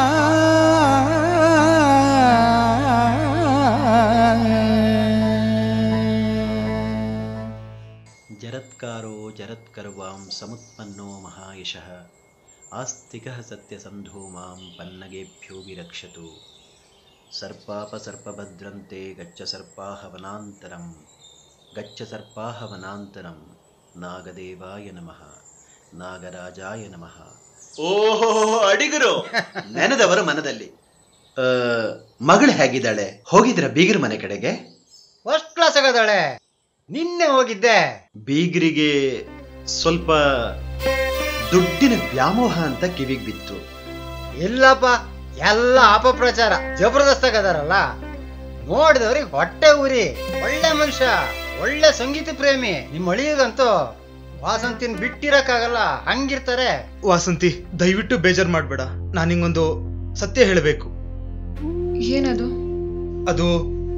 ಜರತ್ಕಾರೋ ಜರತ್ಕರ್ವಾಂ ಸಮುತ್ಪನ್ನೋ ಮಹಾಯಶಃ ಆಸ್ತಿಕಃ ಸತ್ಯಸಂಧೋ ಮಾಂ ಪನ್ನಗೇಭ್ಯೋ ವಿರಕ್ಷತು ಸರ್ಪಾಪ ಸರ್ಪಭದ್ರಂತೆ ಗಚ್ಚ ಸರ್ಪಾಹ ವನಾಂತರಂ ಗಚ್ಚ ಸರ್ಪಾಹ ವನಾಂತರಂ ನಾಗದೇವಾಯ ನಮಃ ನಾಗರಾಜಾಯ ನಮಃ. ಓಹೋ ಅಡಿಗರು ನೆನೆದವರು ಮನದಲ್ಲಿ. ಮಗಳು ಹೇಗಿದ್ದಾಳೆ? ಹೋಗಿದ್ರ ಬೀಗರ ಮನೆ ಕಡೆಗೆ?
ಫಸ್ಟ್ ಕ್ಲಾಸ್ ಆಗದಾಳೆ. ನಿನ್ನೆ ಹೋಗಿದ್ದೆ.
ಬೀಗರಿಗೆ ಸ್ವಲ್ಪ ದುಡ್ಡಿನ ವ್ಯಾಮೋಹ ಅಂತ ಕಿವಿಗೆ ಬಿತ್ತು.
ಇಲ್ಲಪ್ಪ, ಎಲ್ಲ ಅಪಪ್ರಚಾರ. ಜಬರ್ದಸ್ತ್ ಆಗದಾರಲ್ಲ, ನೋಡಿದವ್ರಿಗೆ ಹೊಟ್ಟೆ ಊರಿ. ಒಳ್ಳೆ ಮನುಷ್ಯ, ಒಳ್ಳೆ ಸಂಗೀತ ಪ್ರೇಮಿ. ನಿಮ್ಮ ಅಳಿಯಗಂತೂ ವಾಸಂತಿನ ಬಿಟ್ಟಿರಕ್ಕಾಗಲ್ಲ, ಹಂಗಿರ್ತಾರೆ.
ವಾಸಂತಿ, ದಯವಿಟ್ಟು ಬೇಜಾರ್ ಮಾಡ್ಬೇಡ. ನಾನು ನಿಂಗೊಂದು ಸತ್ಯ ಹೇಳಬೇಕು.
ಏನದು?
ಅದು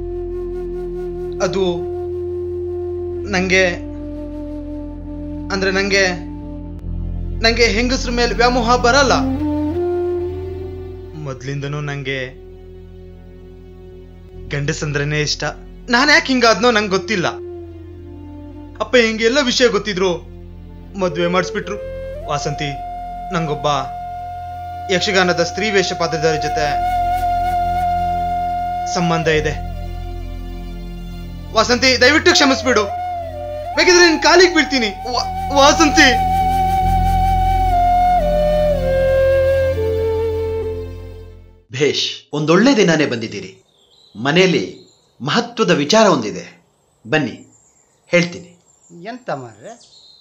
ಅದು ನಂಗೆ ಅಂದ್ರೆ ನಂಗೆ ನಂಗೆ ಹೆಂಗಸ್ರ ಮೇಲೆ ವ್ಯಾಮೋಹ ಬರಲ್ಲ. ಮೊದ್ಲಿಂದನೂ ನಂಗೆ ಗಂಡಸಂದ್ರನೇ ಇಷ್ಟ. ನಾನು ಯಾಕೆ ಹಿಂಗಾದ್ನೋ ನಂಗೆ ಗೊತ್ತಿಲ್ಲ. ಅಪ್ಪ ಹಿಂಗೆ ಎಲ್ಲ ವಿಷಯ ಗೊತ್ತಿದ್ರು ಮದ್ವೆ ಮಾಡಿಸ್ಬಿಟ್ರು. ವಾಸಂತಿ, ನಂಗೊಬ್ಬ ಯಕ್ಷಗಾನದ ಸ್ತ್ರೀ ವೇಷ ಪಾತ್ರಧಾರಿ ಜೊತೆ ಸಂಬಂಧ ಇದೆ. ವಾಸಂತಿ, ದಯವಿಟ್ಟು ಕ್ಷಮಿಸ್ಬಿಡು. ಬೇಕಿದ್ರೆ ನಿನ್ ಕಾಲಿಗೆ ಬೀಳ್ತೀನಿ. ವಾಸಂತಿ,
ಭೇಷ್, ಒಂದೊಳ್ಳೆ ದಿನಾನೇ ಬಂದಿದ್ದೀರಿ. ಮನೆಯಲ್ಲಿ ಮಹತ್ವದ ವಿಚಾರ ಒಂದಿದೆ, ಬನ್ನಿ ಹೇಳ್ತೀನಿ.
ಎಂತ ಮಾರ್ರೆ?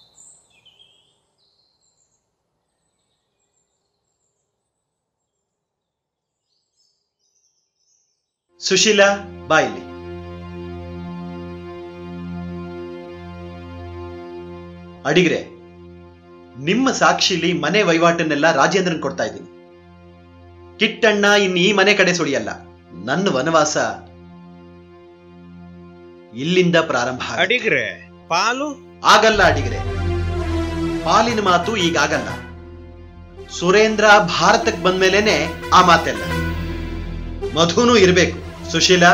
ಸುಶೀಲಾ, ಬಾ ಇಲ್ಲಿ. ಅಡಿಗ್ರೆ, ನಿಮ್ಮ ಸಾಕ್ಷಿಲಿ ಮನೆ ವಹಿವಾಟನ್ನೆಲ್ಲ ರಾಜೇಂದ್ರನ್ ಕೊಡ್ತಾ ಇದ್ದೀನಿ. ಕಿಟ್ಟಣ್ಣ ಇನ್ನು ಈ ಮನೆ ಕಡೆ ಸುಳಿಯಲ್ಲ. ನನ್ನ ವನವಾಸ ಇಲ್ಲಿಂದ ಪ್ರಾರಂಭ.
ಅಡಿಗ್ರೆ, ಪಾಲು
ಆಗಲ್ಲ. ಅಡಿಗ್ರೆ, ಪಾಲಿನ ಮಾತು ಈಗಾಗಲ್ಲ. ಸುರೇಂದ್ರ ಭಾರತಕ್ಕೆ ಬಂದ್ಮೇಲೆನೆ ಆ ಮಾತೆಲ್ಲ. ಮಧುನೂ ಇರ್ಬೇಕು. ಸುಶೀಲಾ,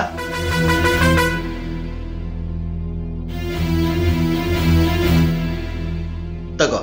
ತಗೋ.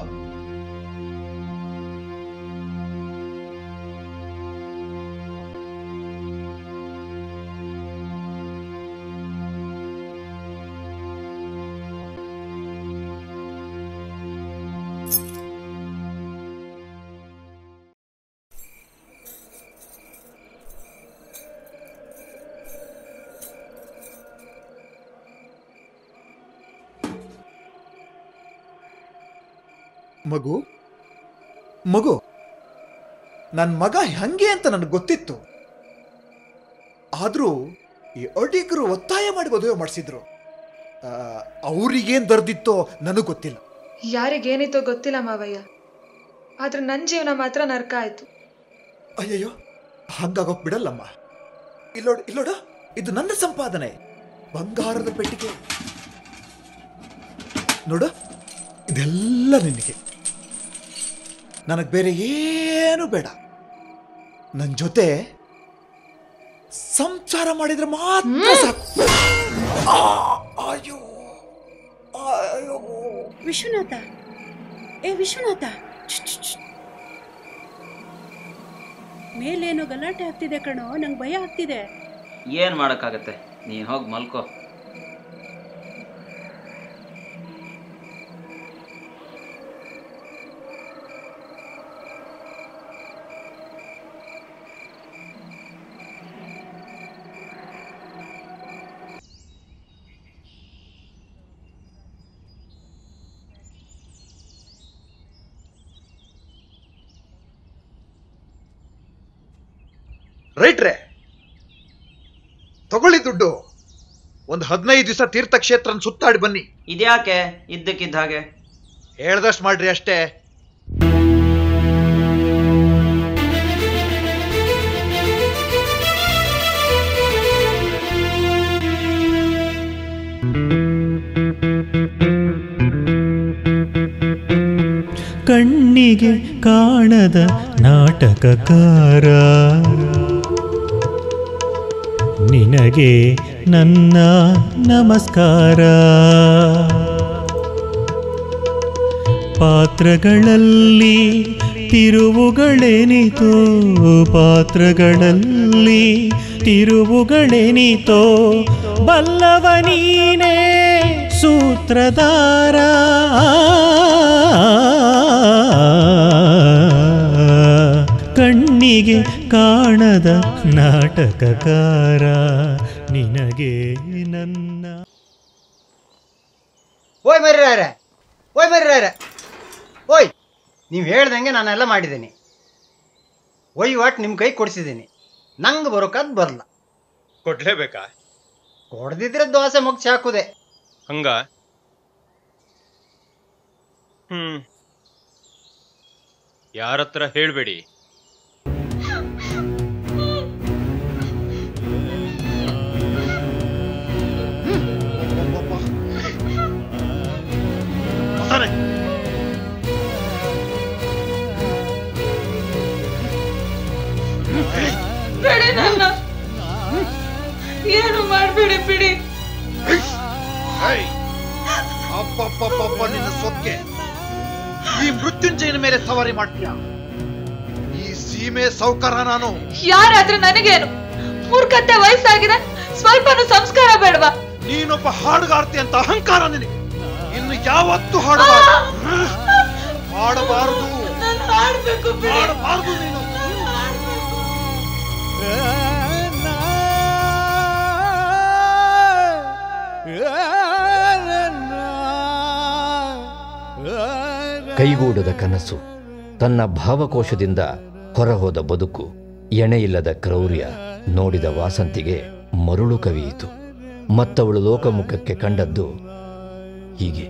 ಮಗು ಮಗು ನನ್ನ ಮಗ ಹಂಗೆ ಅಂತ ನನಗೆ ಗೊತ್ತಿತ್ತು. ಆದರೂ ಈ ಅಡಿಗರು ಒತ್ತಾಯ ಮಾಡಿ ಮದುವೆ ಮಾಡಿಸಿದ್ರು. ಅವ್ರಿಗೇನು ದರ್ದಿತ್ತೋ ನನಗೆ ಗೊತ್ತಿಲ್ಲ.
ಯಾರಿಗೇನಿತ್ತೋ ಗೊತ್ತಿಲ್ಲ ಮಾವಯ್ಯ, ಆದ್ರೆ ನನ್ನ ಜೀವನ ಮಾತ್ರ ನರ್ಕ ಆಯ್ತು.
ಅಯ್ಯಯ್ಯೋ, ಹಂಗಾಗೋಕ್ ಬಿಡಲ್ಲಮ್ಮ. ಇಲ್ಲೋಡ ಇಲ್ಲೋಡ, ಇದು ನನ್ನ ಸಂಪಾದನೆ, ಬಂಗಾರದ ಪೆಟ್ಟಿಗೆ. ನೋಡ, ಇದೆಲ್ಲ ನಿನಗೆ. ನನಗೆ ಬೇರೆ ಏನು ಬೇಡ. ನನ್ನ ಜೊತೆ ಸಂಸಾರ ಮಾಡಿದ್ರೆ ಮಾತ್ರ ಸಾಕು. ಅಯ್ಯೋ ಅಯ್ಯೋ,
ವಿಶ್ವನಾಥ, ಏ ವಿಶ್ವನಾಥ, ಮೇಲೇನೋ ಗಲಾಟೆ ಆಗ್ತಿದೆ ಕಣೋ, ನಂಗೆ ಭಯ ಆಗ್ತಿದೆ.
ಏನ್ ಮಾಡಕ್ಕಾಗತ್ತೆ, ನೀನ್ ಹೋಗಿ ಮಲ್ಕೋ.
ರೈಟ್ರೆ, ತಗೊಳ್ಳಿ ದುಡ್ಡು. ಒಂದು ಹದಿನೈದು ದಿವಸ ತೀರ್ಥಕ್ಷೇತ್ರನ ಸುತ್ತಾಡಿ ಬನ್ನಿ.
ಇದ್ಯಾಕೆ ಇದ್ದಕ್ಕಿದ್ದ ಹಾಗೆ?
ಹೇಳ್ದಷ್ಟು ಮಾಡ್ರಿ ಅಷ್ಟೇ.
ಕಣ್ಣಿಗೆ ಕಾಣದ ನಾಟಕಕಾರ, ನಿನಗೆ ನನ್ನ ನಮಸ್ಕಾರ. ಪಾತ್ರಗಳಲ್ಲಿ ತಿರುವುಗಳೆನಿತೋ, ಪಾತ್ರಗಳಲ್ಲಿ ತಿರುವುಗಳೆನಿತೋ, ಬಲ್ಲವ ನೀನೇ ಸೂತ್ರಧಾರ. ಕಣ್ಣಿಗೆ ಕಾಣದ ನಾಟಕಕಾರ, ನಿನಗೆ ನನ್ನ.
ಓಯ್ ಮರ್ಯಾರೆ, ಓಯ್ ಮರ್ಯಾರೆ, ಓಯ್, ನೀವು ಹೇಳ್ದಂಗೆ ನಾನೆಲ್ಲ ಮಾಡಿದ್ದೀನಿ. ಒಯ್ವಾಟ್ ನಿಮ್ಮ ಕೈ ಕೊಡಿಸಿದ್ದೀನಿ. ನಂಗೆ ಬರೋಕಾದ್ ಬರಲ್ಲ.
ಕೊಡ್ಲೇಬೇಕಾ?
ಕೊಡ್ದಿದ್ರೆ ದೋಸೆ ಮುಗ್ಸಿ ಹಾಕುದೆ.
ಹಂಗ? ಹ್ಮ್, ಯಾರತ್ರ ಹೇಳ್ಬೇಡಿ.
ಬೇಡಿ ನನ್ನ, ಏನು ಮಾಡ್ಬೇಡಿ, ಬಿಡಿ.
ಅಪ್ಪಪ್ಪಪ್ಪ, ನಿನ್ನ ಸೊಕ್ಕೆ ಈ ಮೃತ್ಯುಂಜಯನ ಮೇಲೆ ಸವಾರಿ ಮಾಡ್ತೀಯ? ಈ ಸೀಮೆ ಸೌಕರ ನಾನು.
ಯಾರಾದ್ರೂ ನನಗೇನು? ಮೂರ್ಖತೆ ವಯಸ್ಸಾಗಿದೆ, ಸ್ವಲ್ಪನೂ ಸಂಸ್ಕಾರ ಬೇಡವಾ?
ನೀನೊಬ್ಬ ಹಾಡುಗಾರ್ತಿ ಅಂತ ಅಹಂಕಾರ ನಿನಗೆ. ಇನ್ನು ಯಾವತ್ತೂ ಹಾಡಬಾರದು, ಹಾಡಬಾರದು, ಹಾಡಬಾರದು ನೀನು.
ಕೈಗೂಡದ ಕನಸು, ತನ್ನ ಭಾವಕೋಶದಿಂದ ಹೊರಹೋದ ಬದುಕು, ಎಣೆಯಿಲ್ಲದ ಕ್ರೌರ್ಯ ನೋಡಿದ ವಾಸಂತಿಗೆ ಮರುಳು ಕವಿಯಿತು. ಮತ್ತವಳು ಲೋಕಮುಖಕ್ಕೆ ಕಂಡದ್ದು ಹೀಗೆ.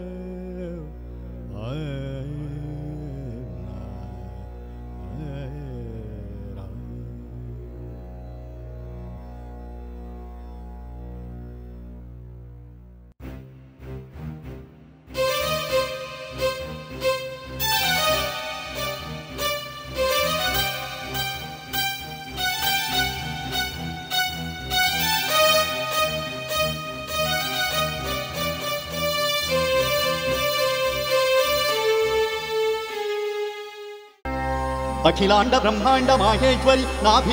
ಅಖಿಲಾಂಡ ಬ್ರಹ್ಮಾಂಡ ಮಾಹೇಶ್ವರಿ,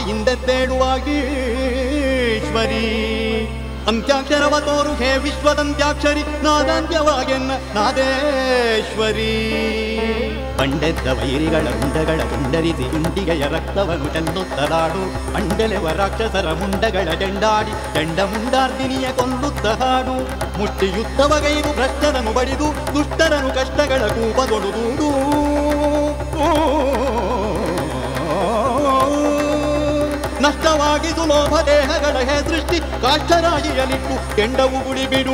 ನಾಭಿಯಿಂದೆದ್ದೇಳುವಾಗೀಶ್ವರಿ. ಅಂತ್ಯಾಕ್ಷರವ ತೋರು ಹೇ ವಿಶ್ವದಂತ್ಯಾಕ್ಷರಿ, ನಾದಾಂತ್ಯವಾಗೆನ್ನ ನಾದೇಶ್ವರಿ. ಬಂಡೆದ್ದ ವೈರಿಗಳ ಮುಂಡಗಳ ಗುಂಡರಿಸಿ ಗುಂಡಿಗೆಯ ರಕ್ತವನ್ನು ಚೆಲ್ಲುತ್ತಲಾಡು, ಅಂಡೆಲೆವ ರಾಕ್ಷಸರ ಮುಂಡಗಳ ಜೆಂಡಾಡಿ ಜಂಡ ಮುಂಡಾರ್ದಿನಿಯ ಕೊಲ್ಲುತ್ತ ಹಾಡು. ಮುಷ್ಟಿಯುತ್ತವಗೈದು ಭ್ರಷ್ಟರನ್ನು ಬಡಿದು ದುಷ್ಟರನು ಕಷ್ಟಗಳ ಕೂಪದೊಡುದೂಡು. ನಷ್ಟವಾಗಿದು ಲೋಭ ದೇಹಗಳ ಹೇ ಸೃಷ್ಟಿ, ಕಾಷ್ಟರಾಗಿಯಲಿಟ್ಟು ಕೆಂಡವು ಗುಡಿಬಿಡು.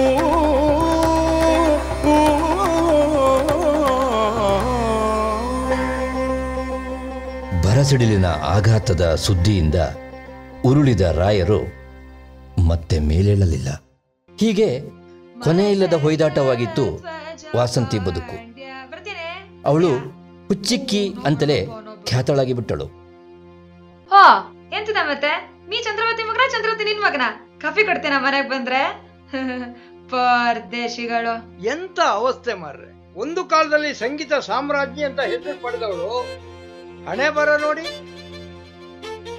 ಬರಸಿಡಿಲಿನ ಆಘಾತದ ಸುದ್ದಿಯಿಂದ ಉರುಳಿದ ರಾಯರು ಮತ್ತೆ ಮೇಲೇಳಲಿಲ್ಲ. ಹೀಗೆ ಕೊನೆಯಿಲ್ಲದ ಹೊಯ್ದಾಟವಾಗಿತ್ತು ವಾಸಂತಿ ಬದುಕು. ಅವಳು ಹುಚ್ಚಿಕ್ಕಿ ಅಂತಲೇ ಖ್ಯಾತಳಾಗಿ ಬಿಟ್ಟಳು.
ಹೋ, ಎಂತಿದ ಮತ್ತೆ? ನೀ ಚಂದ್ರವತಿ ಮಗನ, ಚಂದ್ರವತಿ ನಿನ್ ಮಗನ? ಕಾಫಿ ಕೊಡ್ತೇನ ಮನೆಗ್ ಬಂದ್ರೆ? ಪರದೇಶಿಗಳು.
ಎಂತ ಅವಸ್ಥೆ ಮಾರ್ರೆ. ಒಂದು ಕಾಲದಲ್ಲಿ ಸಂಗೀತ ಸಾಮ್ರಾಜ್ಞಿ ಅಂತ ಹೆಸರು ಪಡೆದವಳು ಹಣೆ ಬರ ನೋಡಿ.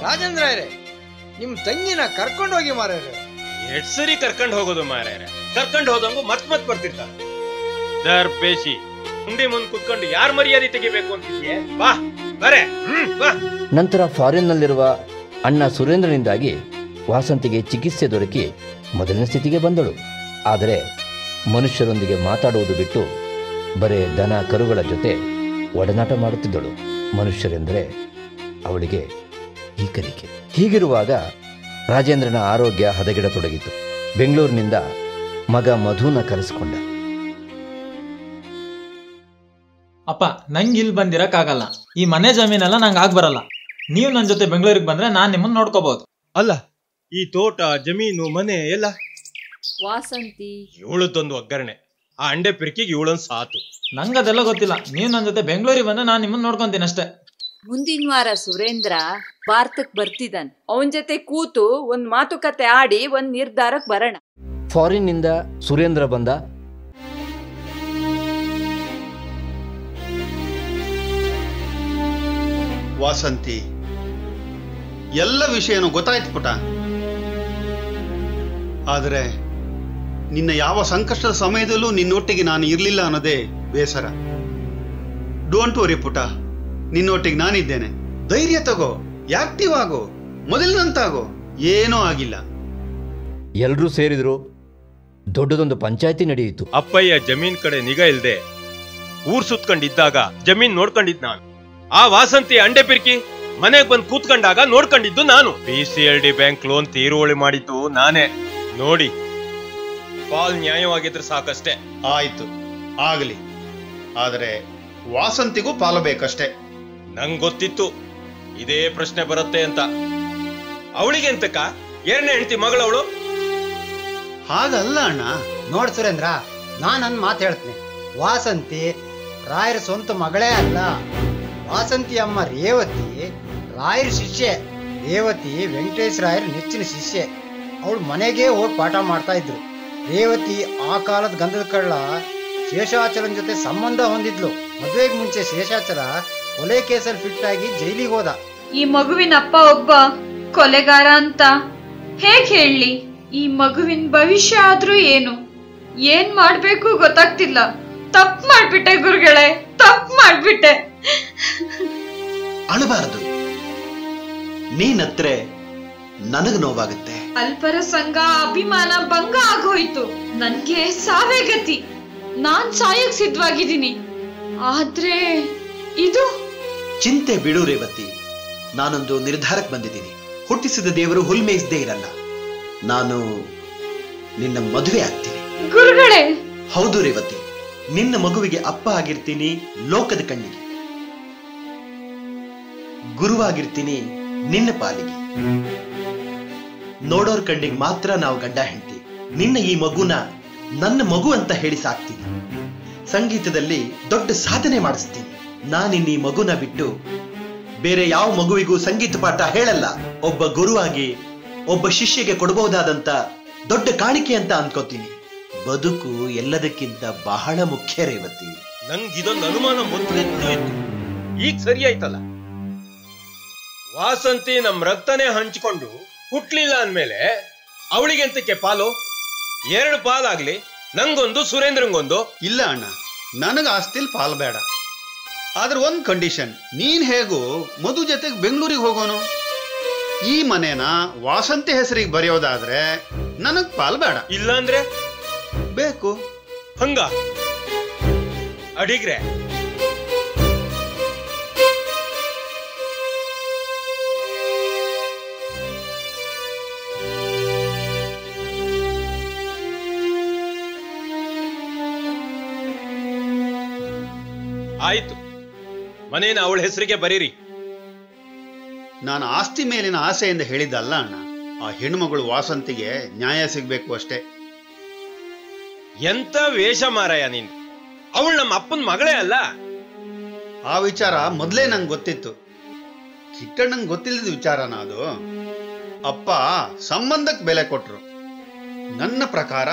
ರಾಜೇಂದ್ರ ರೇ ನಿಮ್ ತಂಗಿನ ಕರ್ಕೊಂಡು ಹೋಗಿ ಮಾರ್ಯಾರೆ.
ಎಷ್ಟ್ ಸರಿ ಕರ್ಕೊಂಡು ಹೋಗೋದು ಮಾರ್ಯಾರೆ, ಕರ್ಕೊಂಡು ಹೋದಂಗು ಮತ್ ಮತ್ ಬರ್ತಿರ್ತಾರ. ದರ್ ಬೇಷಿ ಉಂಡಿ ಮುಂದ್ ಕುತ್ಕೊಂಡು ಯಾರ್ ಮರ್ಯಾದೆ ತೆಗಿಬೇಕು ಅಂತಿದ್ಯೆ? ಬಾ ಬರೇ ಬಾ.
ನಂತರ ಫಾರಿನ್ನಲ್ಲಿರುವ ಅಣ್ಣ ಸುರೇಂದ್ರನಿಂದಾಗಿ ವಾಸಂತಿಗೆ ಚಿಕಿತ್ಸೆ ದೊರಕಿ ಮೊದಲಿನ ಸ್ಥಿತಿಗೆ ಬಂದಳು. ಆದರೆ ಮನುಷ್ಯರೊಂದಿಗೆ ಮಾತಾಡುವುದು ಬಿಟ್ಟು ಬರೇ ದನ ಕರುಗಳ ಜೊತೆ ಒಡನಾಟ ಮಾಡುತ್ತಿದ್ದಳು. ಮನುಷ್ಯರೆಂದರೆ ಅವಳಿಗೆ ಈಕರಿಕೆ. ಹೀಗಿರುವಾಗ ರಾಜೇಂದ್ರನ ಆರೋಗ್ಯ ಹದಗೆಡತೊಡಗಿತು. ಬೆಂಗಳೂರಿನಿಂದ ಮಗ ಮಧುನ ಕರೆಸಿಕೊಂಡ.
ಅಪ್ಪ, ನಂಗೆ ಇಲ್ಲಿ ಬಂದಿರಕ್ಕಾಗಲ್ಲ. ಈ ಮನೆ ಜಮೀನೆಲ್ಲ ನಂಗೆ ಆಗ್ ಬರಲ್ಲ. ನೀವು ನನ್ನ ಜೊತೆ ಬೆಂಗಳೂರಿಗೆ ಬಂದ್ರೆ ನಾನ್ ನಿಮ್ಮನ್ನ ನೋಡ್ಕೋಬಹುದು.
ಅಲ್ಲ, ಈ ತೋಟ ಜಮೀನು ಮನೆ ಎಲ್ಲ
ವಾಸಂತಿ
ಇವಳದೊಂದು ಒಗ್ಗರಣೆ. ಆ ಅಂಡೆ ಪಿರ್ಕಿಗೆ ಇವಳೊಂದು ಸಾತು.
ನಂಗದೆಲ್ಲ ಗೊತ್ತಿಲ್ಲ. ನೀವು ನನ್ನ ಜೊತೆ ಬೆಂಗಳೂರಿಗೆ ಬಂದ್ರೆ ನಾನು ನಿಮ್ಮನ್ನ ನೋಡ್ಕೊಂತೀನಿ ಅಷ್ಟೇ.
ಮುಂದಿನ ವಾರ ಸುರೇಂದ್ರ ಭಾರತಕ್ಕೆ ಬರ್ತಿದ್ದಾನೆ. ಅವನ ಜೊತೆ ಕೂತು ಒಂದ್ ಮಾತುಕತೆ ಆಡಿ ಒಂದ್ ನಿರ್ಧಾರಕ್ಕೆ ಬರೋಣ.
ಫಾರಿನ್ನಿಂದ ಸುರೇಂದ್ರ ಬಂದ.
ವಾಸಂತಿ, ಎಲ್ಲ ವಿಷಯನೂ ಗೊತ್ತಾಯ್ತು ಪುಟ. ಆದರೆ ನಿನ್ನ ಯಾವ ಸಂಕಷ್ಟದ ಸಮಯದಲ್ಲೂ ನಿನ್ನೊಟ್ಟಿಗೆ ನಾನು ಇರಲಿಲ್ಲ ಅನ್ನೋದೇ ಬೇಸರ. ಡೋಂಟ್ ವರಿ ಪುಟ, ನಿನ್ನೊಟ್ಟಿಗೆ ನಾನಿದ್ದೇನೆ. ಧೈರ್ಯ ತಗೋ, ಆಕ್ಟಿವ್ ಆಗೋ, ಮೊದಲಿನಂತಾಗೋ. ಏನೂ ಆಗಿಲ್ಲ.
ಎಲ್ಲರೂ ಸೇರಿದ್ರು. ದೊಡ್ಡದೊಂದು ಪಂಚಾಯತಿ ನಡೆಯಿತು.
ಅಪ್ಪಯ್ಯ ಜಮೀನ್ ಕಡೆ ನಿಗಾ ಇಲ್ದೆ ಊರ್ ಸುತ್ಕೊಂಡಿದ್ದಾಗ ಜಮೀನ್ ನೋಡ್ಕೊಂಡಿದ್ ನಾನು. ಆ ವಾಸಂತಿ ಅಂಡೆ ಪಿರ್ಕಿ ಮನೆಗ್ ಬಂದ್ ಕೂತ್ಕೊಂಡಾಗ ನೋಡ್ಕೊಂಡಿದ್ದು ನಾನು. P C L D bank loan ತೀರುವಳಿ ಮಾಡಿದ್ದು ನಾನೇ. ನೋಡಿ, ಪಾಲ್ ನ್ಯಾಯವಾಗಿದ್ರೆ ಸಾಕಷ್ಟೇ.
ಆಯ್ತು, ಆಗಲಿ. ಆದರೆ ವಾಸಂತಿಗೂ ಪಾಲು ಬೇಕಷ್ಟೇ.
ನಂಗ್ ಗೊತ್ತಿತ್ತು ಇದೇ ಪ್ರಶ್ನೆ ಬರುತ್ತೆ ಅಂತ. ಅವಳಿಗೆ ಅಂತಕ್ಕ ಎರಡನೇ ಹೆಂಡತಿ ಮಗಳವಳು.
ಹಾಗಲ್ಲ ಅಣ್ಣ. ನೋಡ್ ಸುರೇಂದ್ರ, ನಾನು ನನ್ನ ಮಾತು ಹೇಳ್ತೀನಿ. ವಾಸಂತಿ ರಾಯರ ಸ್ವಂತ ಮಗಳೇ ಅಲ್ಲ. ವಾಸಂತಿ ಅಮ್ಮ ರೇವತಿ ರಾಯರ ಶಿಷ್ಯೆ. ರೇವತಿ ವೆಂಕಟೇಶ್ ರಾಯರ ನೆಚ್ಚಿನ ಶಿಷ್ಯೆ. ಅವಳು ಮನೆಗೆ ಹೋಗಿ ಪಾಠ ಮಾಡ್ತಾ ಇದ್ರು. ರೇವತಿ ಆ ಕಾಲದ ಗಂಧದ ಕಳ್ಳ ಶೇಷಾಚಲನ್ ಜೊತೆ ಸಂಬಂಧ ಹೊಂದಿದ್ಲು. ಮದುವೆಗೆ ಮುಂಚೆ ಶೇಷಾಚಲ ಕೊಲೆ ಕೇಸಲ್ಲಿ ಫಿಟ್ ಆಗಿ ಜೈಲಿಗೆ ಹೋದ.
ಈ ಮಗುವಿನ ಅಪ್ಪ ಒಬ್ಬ ಕೊಲೆಗಾರ ಅಂತ ಹೇಗ್ ಹೇಳಿ? ಈ ಮಗುವಿನ ಭವಿಷ್ಯ ಆದ್ರೂ ಏನು, ಏನ್ ಮಾಡ್ಬೇಕು ಗೊತ್ತಾಗ್ತಿಲ್ಲ. ತಪ್ಪು ಮಾಡ್ಬಿಟ್ಟೆ ಗುರುಗಳೇ, ತಪ್ಪು ಮಾಡ್ಬಿಟ್ಟೆ.
ಅಳಬಾರದು. ನೀನತ್ರೆ ನನಗೆ ನೋವಾಗುತ್ತೆ.
ಅಲ್ಪರ ಸಂಘ ಅಭಿಮಾನ ಭಂಗ ಆಗೋಯ್ತು. ನನ್ಗೆ ಸಾವೇ ಗತಿ. ನಾನ್ ಸಾಯಕ್ ಸಿದ್ಧವಾಗಿದ್ದೀನಿ. ಆದ್ರೆ ಇದು
ಚಿಂತೆ ಬಿಡು ರೇವತಿ. ನಾನೊಂದು ನಿರ್ಧಾರಕ್ಕೆ ಬಂದಿದ್ದೀನಿ. ಹುಟ್ಟಿಸಿದ ದೇವರು ಹುಲ್ಮೇಯಿಸದೇ ಇರಲ್ಲ. ನಾನು ನಿನ್ನ ಮದುವೆ ಆಗ್ತೀನಿ.
ಗುರುಗಳೇ.
ಹೌದು ರೇವತಿ, ನಿನ್ನ ಮಗುವಿಗೆ ಅಪ್ಪ ಆಗಿರ್ತೀನಿ ಲೋಕದ ಕಣ್ಣಿಗೆ. ಗುರುವಾಗಿರ್ತೀನಿ ನಿನ್ನ ಪಾಲಿಗೆ. ನೋಡೋರ್ ಕಣ್ಣಿಗೆ ಮಾತ್ರ ನಾವು ಗಂಡ ಹೆಂಡತಿ. ನಿನ್ನ ಈ ಮಗುನ ನನ್ನ ಮಗು ಅಂತ ಹೇಳಿ ಸಾಕ್ತೀನಿ. ಸಂಗೀತದಲ್ಲಿ ದೊಡ್ಡ ಸಾಧನೆ ಮಾಡಿಸ್ತೀನಿ. ನಾನಿನ್ನ ಈ ಮಗುನ ಬಿಟ್ಟು ಬೇರೆ ಯಾವ ಮಗುವಿಗೂ ಸಂಗೀತ ಪಾಠ ಹೇಳಲ್ಲ. ಒಬ್ಬ ಗುರುವಾಗಿ ಒಬ್ಬ ಶಿಷ್ಯಗೆ ಕೊಡಬಹುದಾದಂತ ದೊಡ್ಡ ಕಾಣಿಕೆ ಅಂತ ಅನ್ಕೋತೀನಿ. ಬದುಕು ಎಲ್ಲದಕ್ಕಿಂತ ಬಹಳ ಮುಖ್ಯ ರೇವತಿ.
ನಂಗೆ ಇದೊಂದು ಅನುಮಾನ ಮೊದಲಿದ್ದು ಇತ್ತು, ಈಗ ಸರಿ ಆಯ್ತಲ್ಲ. ವಾಸಂತಿ ನಮ್ ರಕ್ತನೇ ಹಂಚಿಕೊಂಡು ಹುಟ್ಲಿಲ್ಲ ಅಂದ್ಮೇಲೆ ಅವಳಿಗೆಂತಕ್ಕೆ ಪಾಲು? ಎರಡು ಪಾಲಾಗ್ಲಿ, ನಂಗೊಂದು ಸುರೇಂದ್ರಂಗೊಂದು.
ಇಲ್ಲ ಅಣ್ಣ, ನನಗ ಆಸ್ತಿಲ್ ಪಾಲ್ ಬೇಡ. ಆದ್ರೆ ಒಂದ್ ಕಂಡೀಷನ್. ನೀನ್ ಹೇಗೂ ಮಧು ಜೊತೆಗೆ ಬೆಂಗಳೂರಿಗೆ ಹೋಗೋನು. ಈ ಮನೇನ ವಾಸಂತಿ ಹೆಸರಿಗೆ ಬರೆಯೋದಾದ್ರೆ ನನಗ್ ಪಾಲ್ ಬೇಡ.
ಇಲ್ಲ ಅಂದ್ರೆ
ಬೇಕು.
ಹಂಗ ಅಡಿಗ್ರೆ ಆಯ್ತು, ಮನೇನ ಅವಳ ಹೆಸರಿಗೆ ಬರೀರಿ.
ನಾನು ಆಸ್ತಿ ಮೇಲಿನ ಆಸೆಯಿಂದ ಹೇಳಿದ್ದಲ್ಲ ಅಣ್ಣ. ಆ ಹೆಣ್ಮಗಳು ವಾಸಂತಿಗೆ ನ್ಯಾಯ ಸಿಗ್ಬೇಕು ಅಷ್ಟೇ.
ಎಂತ ವೇಷ ಮಾರಾಯ ನೀನ್. ಅವಳು ನಮ್ಮ ಅಪ್ಪನ ಮಗಳೇ ಅಲ್ಲ.
ಆ ವಿಚಾರ ಮೊದಲೇ ನಂಗೆ ಗೊತ್ತಿತ್ತು. ಚಿಕ್ಕಣ್ಣಂಗೆ ಗೊತ್ತಿಲ್ಲದ ವಿಚಾರನ ಅದು. ಅಪ್ಪ ಸಂಬಂಧಕ್ಕೆ ಬೆಲೆ ಕೊಟ್ರು. ನನ್ನ ಪ್ರಕಾರ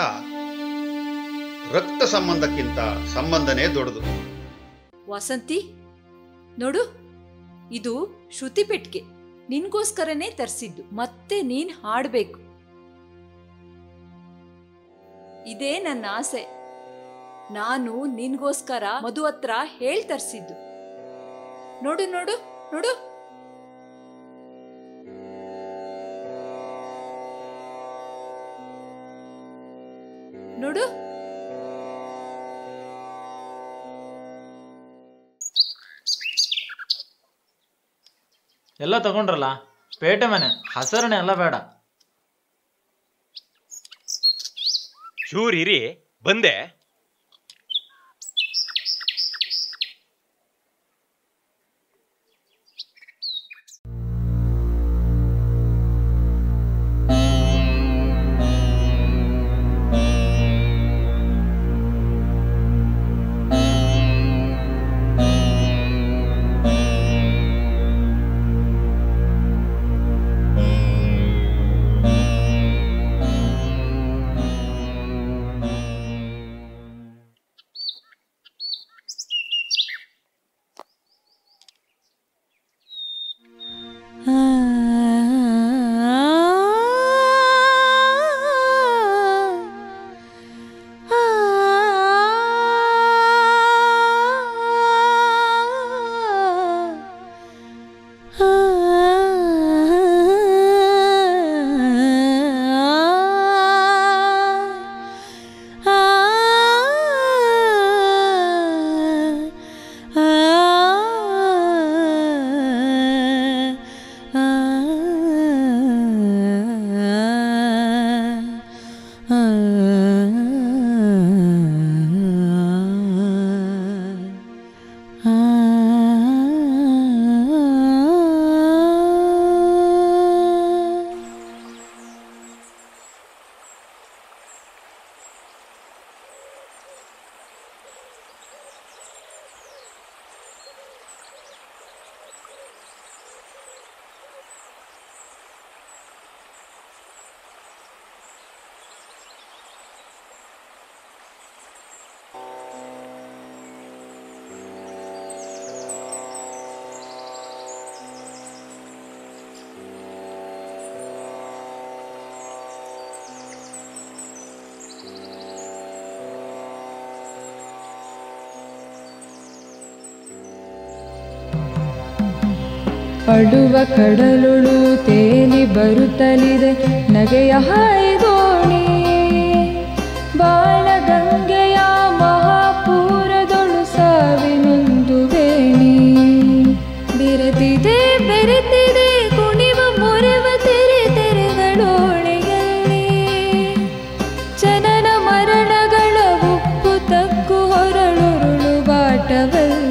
ರಕ್ತ ಸಂಬಂಧಕ್ಕಿಂತ ಸಂಬಂಧನೇ ದೊಡ್ಡದು.
ವಾಸಂತಿ ನೋಡು, ಇದು ಶ್ರುತಿ ಪೆಟ್ಟಿಗೆ. ನಿನ್ಗೋಸ್ಕರನೇ ತರಿಸಿದ್ದು. ಮತ್ತೆ ನೀನ್ ಹಾಡ್ಬೇಕು. ಇದೇ ನನ್ನ ಆಸೆ. ನಾನು ನಿನ್ಗೋಸ್ಕರ ಮಧು ಹತ್ರ ಹೇಳ್ ತರಿಸಿದ್ದು. ನೋಡು ನೋಡು ನೋಡು. ನೋಡು.
ಎಲ್ಲ ತಗೊಂಡ್ರಲ್ಲ, ಪೇಟೆ ಮನೆ ಹಸರಣೆ ಎಲ್ಲ ಬೇಡ.
ಶೂರ್ ಇರಿ, ಬಂದೆ.
ಅಳುವ ಕಡಲುಳು ತೇಲಿ ಬರುತ್ತಲಿದೆ ನಗೆಯ ಹಾಯ್ದೋಣಿ. ಬಾಳಗಂಗೆಯ ಮಹಾಪೂರದೊಳು ಸಾವಿನೊಂದು ವೇಣಿ. ಬೆರೆತಿದೆ ಬೆರೆತಿದೆ ಕುಣಿವ ಮೊರೆವ ತೆರೆ ತೆರೆಗಳೋಳೆಯಲ್ಲಿ. ಜನನ ಮರಣಗಳ ಉಪ್ಪು ತಗ್ಗು ಹೊರಳುರುಳು ಬಾಟವಲ್ಲಿ.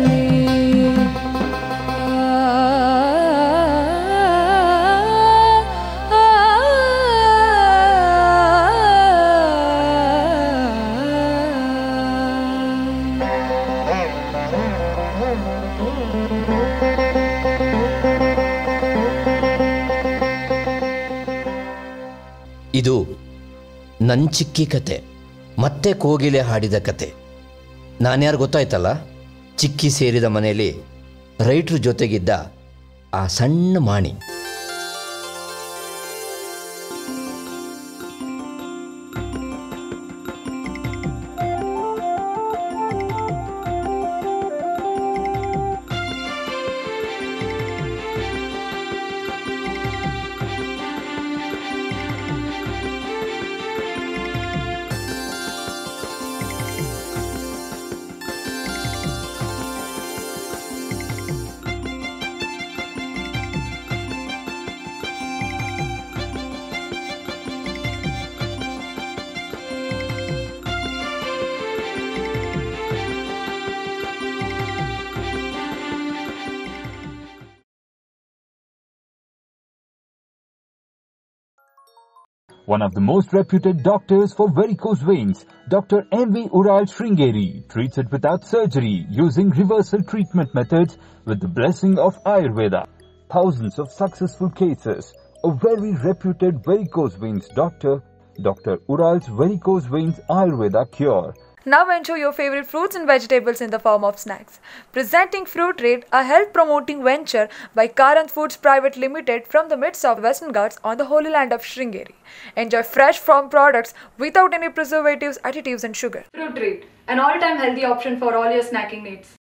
ಇದು ನನ್ನ ಚಿಕ್ಕಿ ಕತೆ, ಮತ್ತೆ ಕೋಗಿಲೆ ಹಾಡಿದ ಕತೆ. ನಾನ್ಯಾರು ಗೊತ್ತಾಯ್ತಲ್ಲ? ಚಿಕ್ಕಿ ಸೇರಿದ ಮನೆಯಲ್ಲಿ ರೈಟ್ರ ಜೊತೆಗಿದ್ದ ಆ ಸಣ್ಣ ಮಾಣಿ.
One of the most reputed doctors for varicose veins, Doctor M V Ural Sringeri, treats it without surgery using reversal treatment methods with the blessing of Ayurveda. Thousands of successful cases. A very reputed varicose veins doctor, Doctor Ural's varicose veins Ayurveda cure
Now enjoy your favorite fruits and vegetables in the form of snacks. Presenting Fruit Trade, a health-promoting venture by Karant Foods Private Limited from the midst of Western Ghats on the holy land of Sringeri. Enjoy fresh farm products without any preservatives, additives and sugar.
Fruit Trade, an all-time healthy option for all your snacking needs.